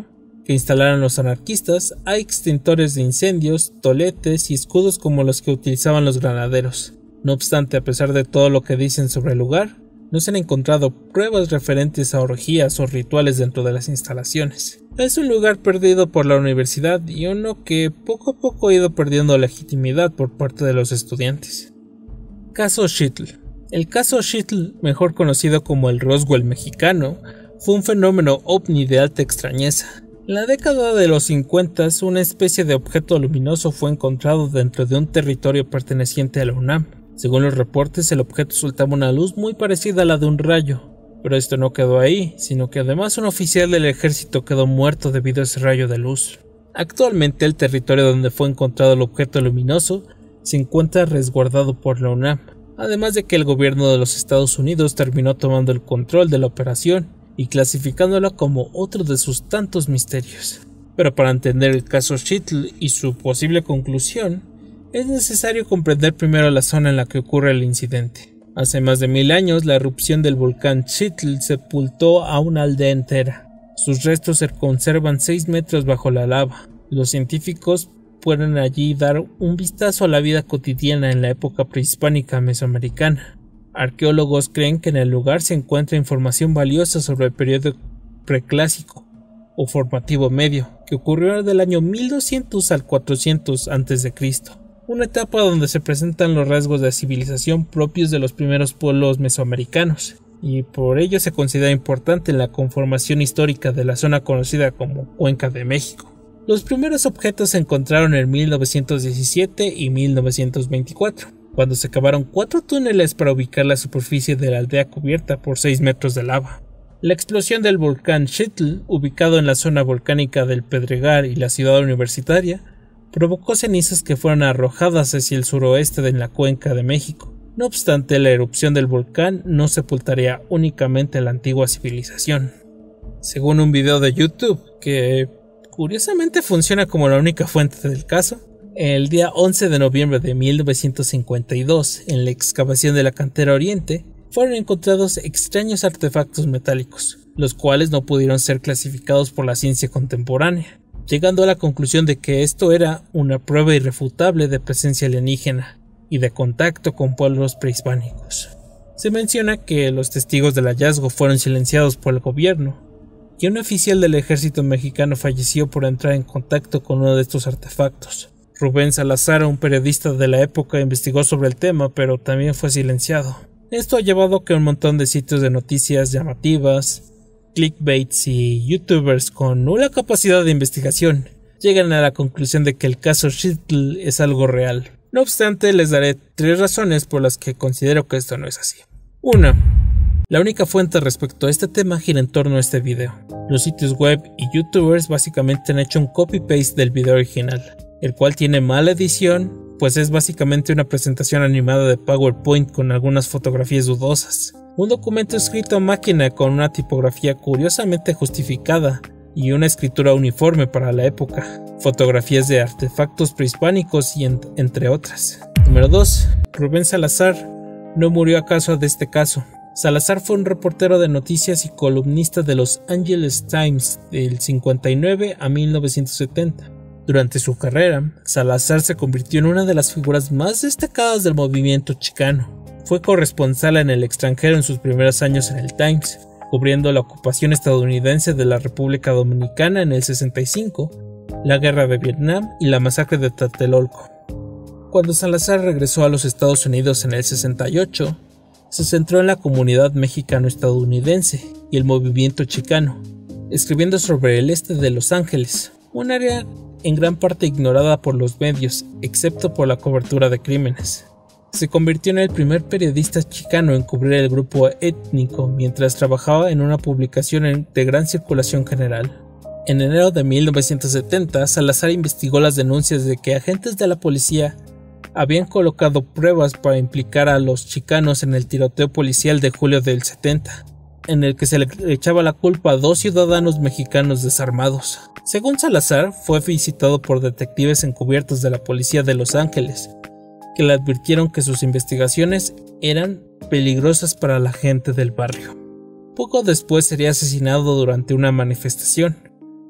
que instalaron los anarquistas, hay extintores de incendios, toletes y escudos como los que utilizaban los granaderos. No obstante, a pesar de todo lo que dicen sobre el lugar, no se han encontrado pruebas referentes a orgías o rituales dentro de las instalaciones. Es un lugar perdido por la universidad y uno que poco a poco ha ido perdiendo legitimidad por parte de los estudiantes. Caso Schittl. El caso Schittl, mejor conocido como el Roswell mexicano, fue un fenómeno ovni de alta extrañeza. En la década de los cincuenta, una especie de objeto luminoso fue encontrado dentro de un territorio perteneciente a la UNAM. Según los reportes, el objeto soltaba una luz muy parecida a la de un rayo, pero esto no quedó ahí, sino que además un oficial del ejército quedó muerto debido a ese rayo de luz. Actualmente el territorio donde fue encontrado el objeto luminoso se encuentra resguardado por la UNAM, además de que el gobierno de los Estados Unidos terminó tomando el control de la operación y clasificándola como otro de sus tantos misterios. Pero para entender el caso Schittl y su posible conclusión, es necesario comprender primero la zona en la que ocurre el incidente. Hace más de mil años, la erupción del volcán Schittl sepultó a una aldea entera. Sus restos se conservan seis metros bajo la lava. Los científicos pueden allí dar un vistazo a la vida cotidiana en la época prehispánica mesoamericana. Arqueólogos creen que en el lugar se encuentra información valiosa sobre el periodo preclásico o formativo medio, que ocurrió del año mil doscientos al cuatrocientos antes de Cristo. Una etapa donde se presentan los rasgos de civilización propios de los primeros pueblos mesoamericanos, y por ello se considera importante en la conformación histórica de la zona conocida como Cuenca de México. Los primeros objetos se encontraron en mil novecientos diecisiete y mil novecientos veinticuatro, cuando se cavaron cuatro túneles para ubicar la superficie de la aldea cubierta por seis metros de lava. La explosión del volcán Schittl, ubicado en la zona volcánica del Pedregal y la ciudad universitaria, provocó cenizas que fueron arrojadas hacia el suroeste de la Cuenca de México. No obstante, la erupción del volcán no sepultaría únicamente la antigua civilización. Según un video de YouTube, que curiosamente funciona como la única fuente del caso, el día once de noviembre de mil novecientos cincuenta y dos, en la excavación de la cantera Oriente, fueron encontrados extraños artefactos metálicos, los cuales no pudieron ser clasificados por la ciencia contemporánea, llegando a la conclusión de que esto era una prueba irrefutable de presencia alienígena y de contacto con pueblos prehispánicos. Se menciona que los testigos del hallazgo fueron silenciados por el gobierno, y un oficial del ejército mexicano falleció por entrar en contacto con uno de estos artefactos. Rubén Salazar, un periodista de la época, investigó sobre el tema, pero también fue silenciado. Esto ha llevado a que un montón de sitios de noticias llamativas, clickbaits y youtubers con nula capacidad de investigación llegan a la conclusión de que el caso Schittl es algo real. No obstante, les daré tres razones por las que considero que esto no es así. uno. La única fuente respecto a este tema gira en torno a este video. Los sitios web y youtubers básicamente han hecho un copy-paste del video original, el cual tiene mala edición, pues es básicamente una presentación animada de PowerPoint con algunas fotografías dudosas. Un documento escrito a máquina con una tipografía curiosamente justificada y una escritura uniforme para la época, fotografías de artefactos prehispánicos y en, entre otras. Número dos. Rubén Salazar no murió a causa de este caso. Salazar fue un reportero de noticias y columnista de Los Angeles Times del cincuenta y nueve a mil novecientos setenta. Durante su carrera, Salazar se convirtió en una de las figuras más destacadas del movimiento chicano. Fue corresponsal en el extranjero en sus primeros años en el Times, cubriendo la ocupación estadounidense de la República Dominicana en el sesenta y cinco, la Guerra de Vietnam y la masacre de Tlatelolco. Cuando Salazar regresó a los Estados Unidos en el sesenta y ocho, se centró en la comunidad mexicano-estadounidense y el movimiento chicano, escribiendo sobre el este de Los Ángeles, un área en gran parte ignorada por los medios, excepto por la cobertura de crímenes. Se convirtió en el primer periodista chicano en cubrir el grupo étnico mientras trabajaba en una publicación de gran circulación general. En enero de mil novecientos setenta, Salazar investigó las denuncias de que agentes de la policía habían colocado pruebas para implicar a los chicanos en el tiroteo policial de julio del setenta, en el que se le echaba la culpa a dos ciudadanos mexicanos desarmados. Según Salazar, fue visitado por detectives encubiertos de la policía de Los Ángeles, que le advirtieron que sus investigaciones eran peligrosas para la gente del barrio. Poco después sería asesinado durante una manifestación.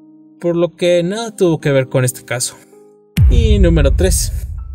por lo que nada tuvo que ver con este caso. Y número tres.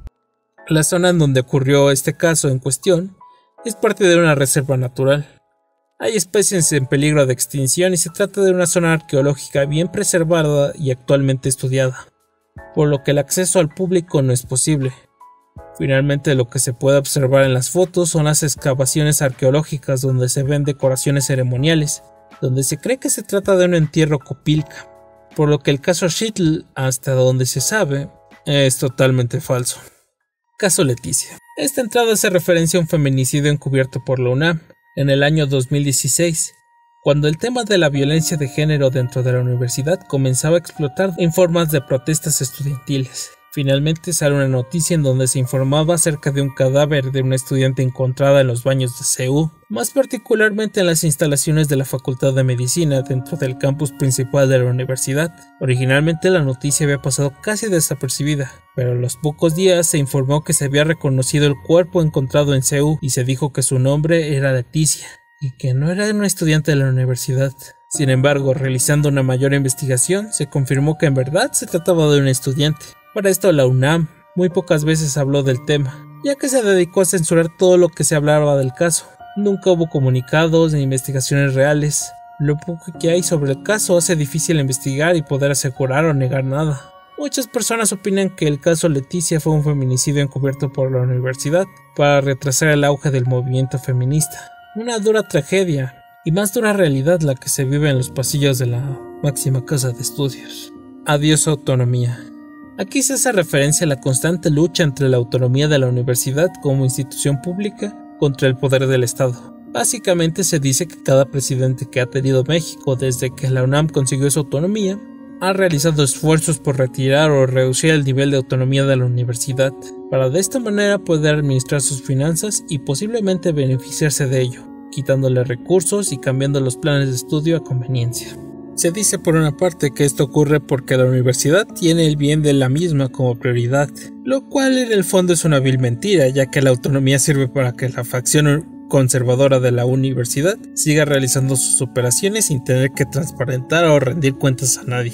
La zona en donde ocurrió este caso en cuestión es parte de una reserva natural. Hay especies en peligro de extinción y se trata de una zona arqueológica bien preservada y actualmente estudiada, por lo que el acceso al público no es posible. Finalmente, lo que se puede observar en las fotos son las excavaciones arqueológicas donde se ven decoraciones ceremoniales, donde se cree que se trata de un entierro copilca, por lo que el caso Schittl, hasta donde se sabe, es totalmente falso. Caso Leticia. Esta entrada hace referencia a un feminicidio encubierto por la UNAM en el año dos mil dieciséis, cuando el tema de la violencia de género dentro de la universidad comenzaba a explotar en formas de protestas estudiantiles. Finalmente sale una noticia en donde se informaba acerca de un cadáver de una estudiante encontrada en los baños de C U, más particularmente en las instalaciones de la Facultad de Medicina dentro del campus principal de la universidad. Originalmente la noticia había pasado casi desapercibida, pero a los pocos días se informó que se había reconocido el cuerpo encontrado en C U y se dijo que su nombre era Leticia y que no era una estudiante de la universidad. Sin embargo, realizando una mayor investigación, se confirmó que en verdad se trataba de un estudiante. Para esto la UNAM muy pocas veces habló del tema, ya que se dedicó a censurar todo lo que se hablaba del caso. Nunca hubo comunicados ni investigaciones reales. Lo poco que hay sobre el caso hace difícil investigar y poder asegurar o negar nada. Muchas personas opinan que el caso Leticia fue un feminicidio encubierto por la universidad para retrasar el auge del movimiento feminista. Una dura tragedia y más dura realidad la que se vive en los pasillos de la máxima casa de estudios. Adiós autonomía. Aquí se hace referencia a la constante lucha entre la autonomía de la universidad como institución pública contra el poder del Estado. Básicamente se dice que cada presidente que ha tenido México desde que la UNAM consiguió su autonomía ha realizado esfuerzos por retirar o reducir el nivel de autonomía de la universidad, para de esta manera poder administrar sus finanzas y posiblemente beneficiarse de ello, quitándole recursos y cambiando los planes de estudio a conveniencia. Se dice por una parte que esto ocurre porque la universidad tiene el bien de la misma como prioridad, lo cual en el fondo es una vil mentira, ya que la autonomía sirve para que la facción conservadora de la universidad siga realizando sus operaciones sin tener que transparentar o rendir cuentas a nadie.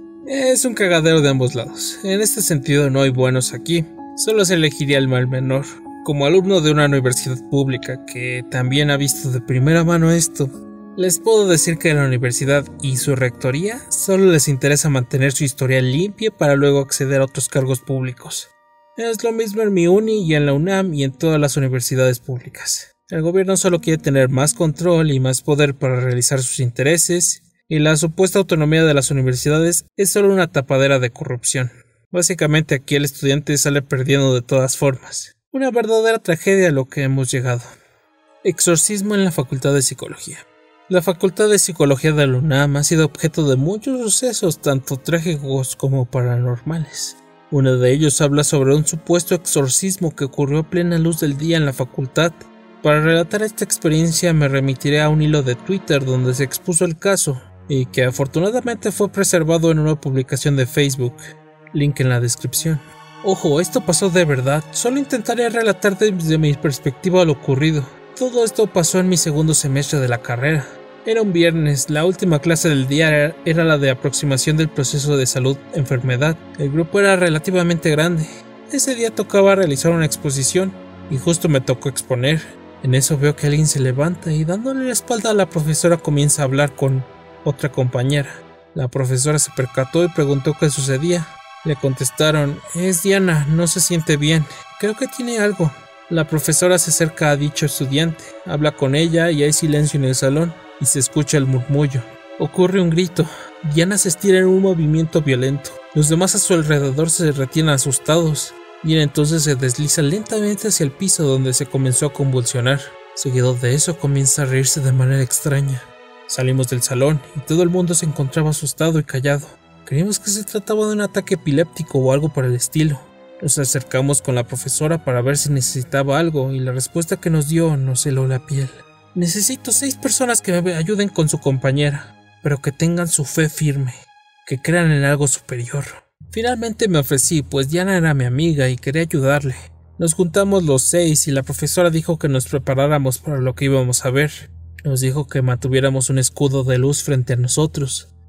Es un cagadero de ambos lados. En este sentido no hay buenos aquí, solo se elegiría el mal menor. Como alumno de una universidad pública que también ha visto de primera mano esto, les puedo decir que la universidad y su rectoría solo les interesa mantener su historial limpia para luego acceder a otros cargos públicos. Es lo mismo en mi uni y en la UNAM y en todas las universidades públicas. El gobierno solo quiere tener más control y más poder para realizar sus intereses, y la supuesta autonomía de las universidades es solo una tapadera de corrupción. Básicamente aquí el estudiante sale perdiendo de todas formas. Una verdadera tragedia a lo que hemos llegado. Exorcismo en la Facultad de Psicología. La Facultad de Psicología de la UNAM ha sido objeto de muchos sucesos, tanto trágicos como paranormales. Uno de ellos habla sobre un supuesto exorcismo que ocurrió a plena luz del día en la facultad. Para relatar esta experiencia me remitiré a un hilo de Twitter donde se expuso el caso, y que afortunadamente fue preservado en una publicación de Facebook, link en la descripción. Ojo, esto pasó de verdad, solo intentaré relatar desde mi perspectiva lo ocurrido. Todo esto pasó en mi segundo semestre de la carrera. Era un viernes, la última clase del día era la de aproximación del proceso de salud-enfermedad. El grupo era relativamente grande. Ese día tocaba realizar una exposición, y justo me tocó exponer. En eso veo que alguien se levanta y dándole la espalda a la profesora comienza a hablar con otra compañera. La profesora se percató y preguntó qué sucedía. Le contestaron, es Diana, no se siente bien, creo que tiene algo. La profesora se acerca a dicho estudiante, habla con ella y hay silencio en el salón y se escucha el murmullo. Ocurre un grito. Diana se estira en un movimiento violento. Los demás a su alrededor se retienen asustados y entonces se desliza lentamente hacia el piso donde se comenzó a convulsionar. Seguido de eso comienza a reírse de manera extraña. Salimos del salón y todo el mundo se encontraba asustado y callado. Creímos que se trataba de un ataque epiléptico o algo por el estilo. Nos acercamos con la profesora para ver si necesitaba algo y la respuesta que nos dio nos heló la piel. Necesito seis personas que me ayuden con su compañera, pero que tengan su fe firme, que crean en algo superior. Finalmente me ofrecí, pues Diana era mi amiga y quería ayudarle. Nos juntamos los seis y la profesora dijo que nos preparáramos para lo que íbamos a ver. Nos dijo que mantuviéramos un escudo de luz frente a nosotros,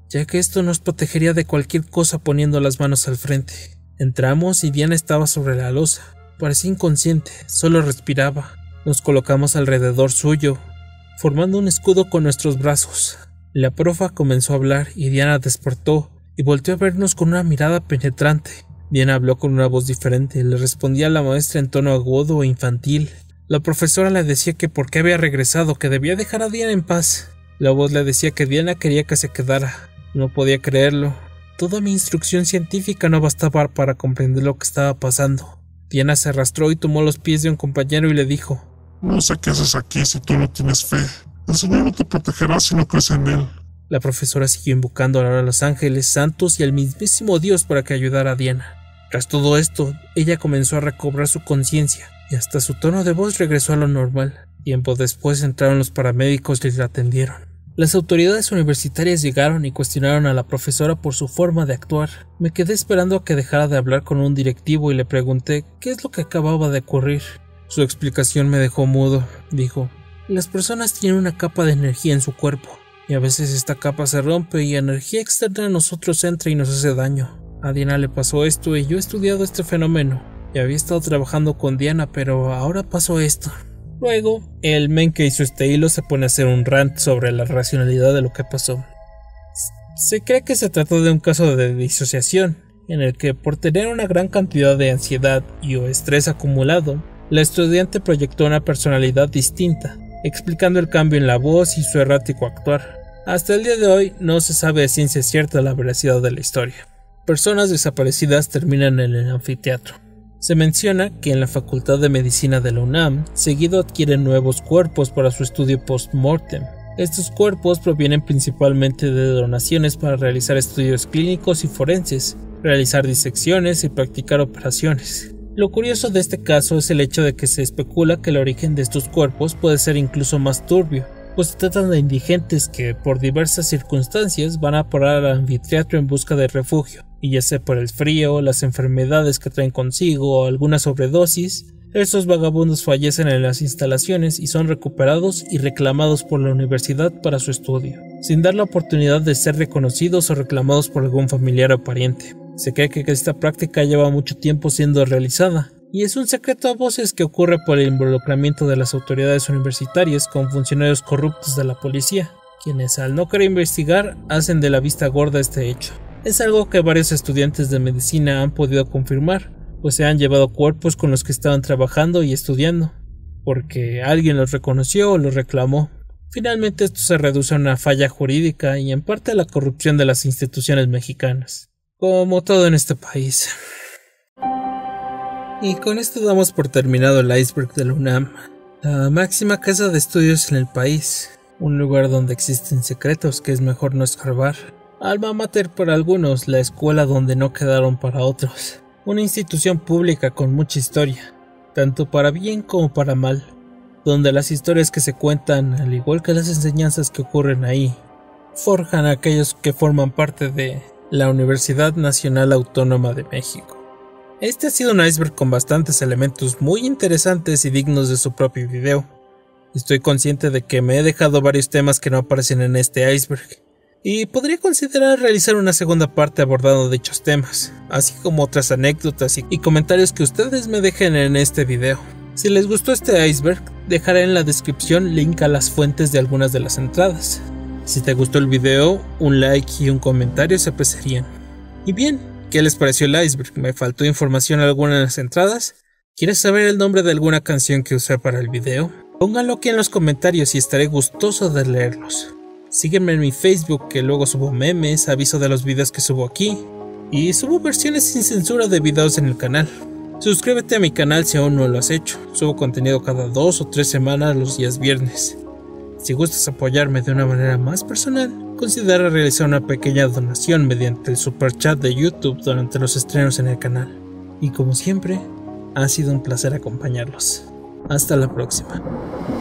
ya que esto nos protegería de cualquier cosa poniendo las manos al frente. Entramos y Diana estaba sobre la losa. Parecía inconsciente, solo respiraba. Nos colocamos alrededor suyo, formando un escudo con nuestros brazos. La profa comenzó a hablar y Diana despertó y volteó a vernos con una mirada penetrante. Diana habló con una voz diferente, le respondía a la maestra en tono agudo e infantil. La profesora le decía que por qué había regresado, que debía dejar a Diana en paz. La voz le decía que Diana quería que se quedara. No podía creerlo. Toda mi instrucción científica no bastaba para comprender lo que estaba pasando. Diana se arrastró y tomó los pies de un compañero y le dijo: No sé qué haces aquí si tú no tienes fe. El Señor no te protegerá si no crees en Él. La profesora siguió invocando a los ángeles santos y al mismísimo Dios para que ayudara a Diana. Tras todo esto, ella comenzó a recobrar su conciencia y hasta su tono de voz regresó a lo normal. Tiempo después entraron los paramédicos y la atendieron. Las autoridades universitarias llegaron y cuestionaron a la profesora por su forma de actuar. Me quedé esperando a que dejara de hablar con un directivo y le pregunté qué es lo que acababa de ocurrir. Su explicación me dejó mudo. Dijo: las personas tienen una capa de energía en su cuerpo, y a veces esta capa se rompe y energía externa a nosotros entra y nos hace daño. A Diana le pasó esto y yo he estudiado este fenómeno. Y había estado trabajando con Diana, pero ahora pasó esto. Luego, el men que hizo este hilo se pone a hacer un rant sobre la racionalidad de lo que pasó. Se cree que se trató de un caso de disociación, en el que por tener una gran cantidad de ansiedad y o estrés acumulado, la estudiante proyectó una personalidad distinta, explicando el cambio en la voz y su errático actuar. Hasta el día de hoy no se sabe de ciencia cierta la veracidad de la historia. Personas desaparecidas terminan en el anfiteatro. Se menciona que en la Facultad de Medicina de la UNAM seguido adquieren nuevos cuerpos para su estudio post-mortem. Estos cuerpos provienen principalmente de donaciones para realizar estudios clínicos y forenses, realizar disecciones y practicar operaciones. Lo curioso de este caso es el hecho de que se especula que el origen de estos cuerpos puede ser incluso más turbio, pues se tratan de indigentes que por diversas circunstancias van a parar al anfiteatro en busca de refugio, y ya sea por el frío, las enfermedades que traen consigo o alguna sobredosis, estos vagabundos fallecen en las instalaciones y son recuperados y reclamados por la universidad para su estudio, sin dar la oportunidad de ser reconocidos o reclamados por algún familiar o pariente. Se cree que esta práctica lleva mucho tiempo siendo realizada, y es un secreto a voces que ocurre por el involucramiento de las autoridades universitarias con funcionarios corruptos de la policía, quienes al no querer investigar hacen de la vista gorda este hecho. Es algo que varios estudiantes de medicina han podido confirmar, pues se han llevado cuerpos con los que estaban trabajando y estudiando, porque alguien los reconoció o los reclamó. Finalmente esto se reduce a una falla jurídica y en parte a la corrupción de las instituciones mexicanas, como todo en este país. Y con esto damos por terminado el iceberg de la UNAM, la máxima casa de estudios en el país, un lugar donde existen secretos que es mejor no escarbar. Alma mater para algunos, la escuela donde no quedaron para otros. Una institución pública con mucha historia, tanto para bien como para mal, donde las historias que se cuentan, al igual que las enseñanzas que ocurren ahí, forjan a aquellos que forman parte de la Universidad Nacional Autónoma de México. Este ha sido un iceberg con bastantes elementos muy interesantes y dignos de su propio video. Estoy consciente de que me he dejado varios temas que no aparecen en este iceberg, y podría considerar realizar una segunda parte abordando dichos temas, así como otras anécdotas y comentarios que ustedes me dejen en este video. Si les gustó este iceberg, dejaré en la descripción link a las fuentes de algunas de las entradas. Si te gustó el video, un like y un comentario se apreciarían. Y bien, ¿qué les pareció el iceberg? ¿Me faltó información alguna en las entradas? ¿Quieres saber el nombre de alguna canción que usé para el video? Pónganlo aquí en los comentarios y estaré gustoso de leerlos. Sígueme en mi Facebook, que luego subo memes, aviso de los videos que subo aquí, y subo versiones sin censura de videos en el canal. Suscríbete a mi canal si aún no lo has hecho, subo contenido cada dos o tres semanas los días viernes. Si gustas apoyarme de una manera más personal, considera realizar una pequeña donación mediante el super chat de YouTube durante los estrenos en el canal. Y como siempre, ha sido un placer acompañarlos. Hasta la próxima.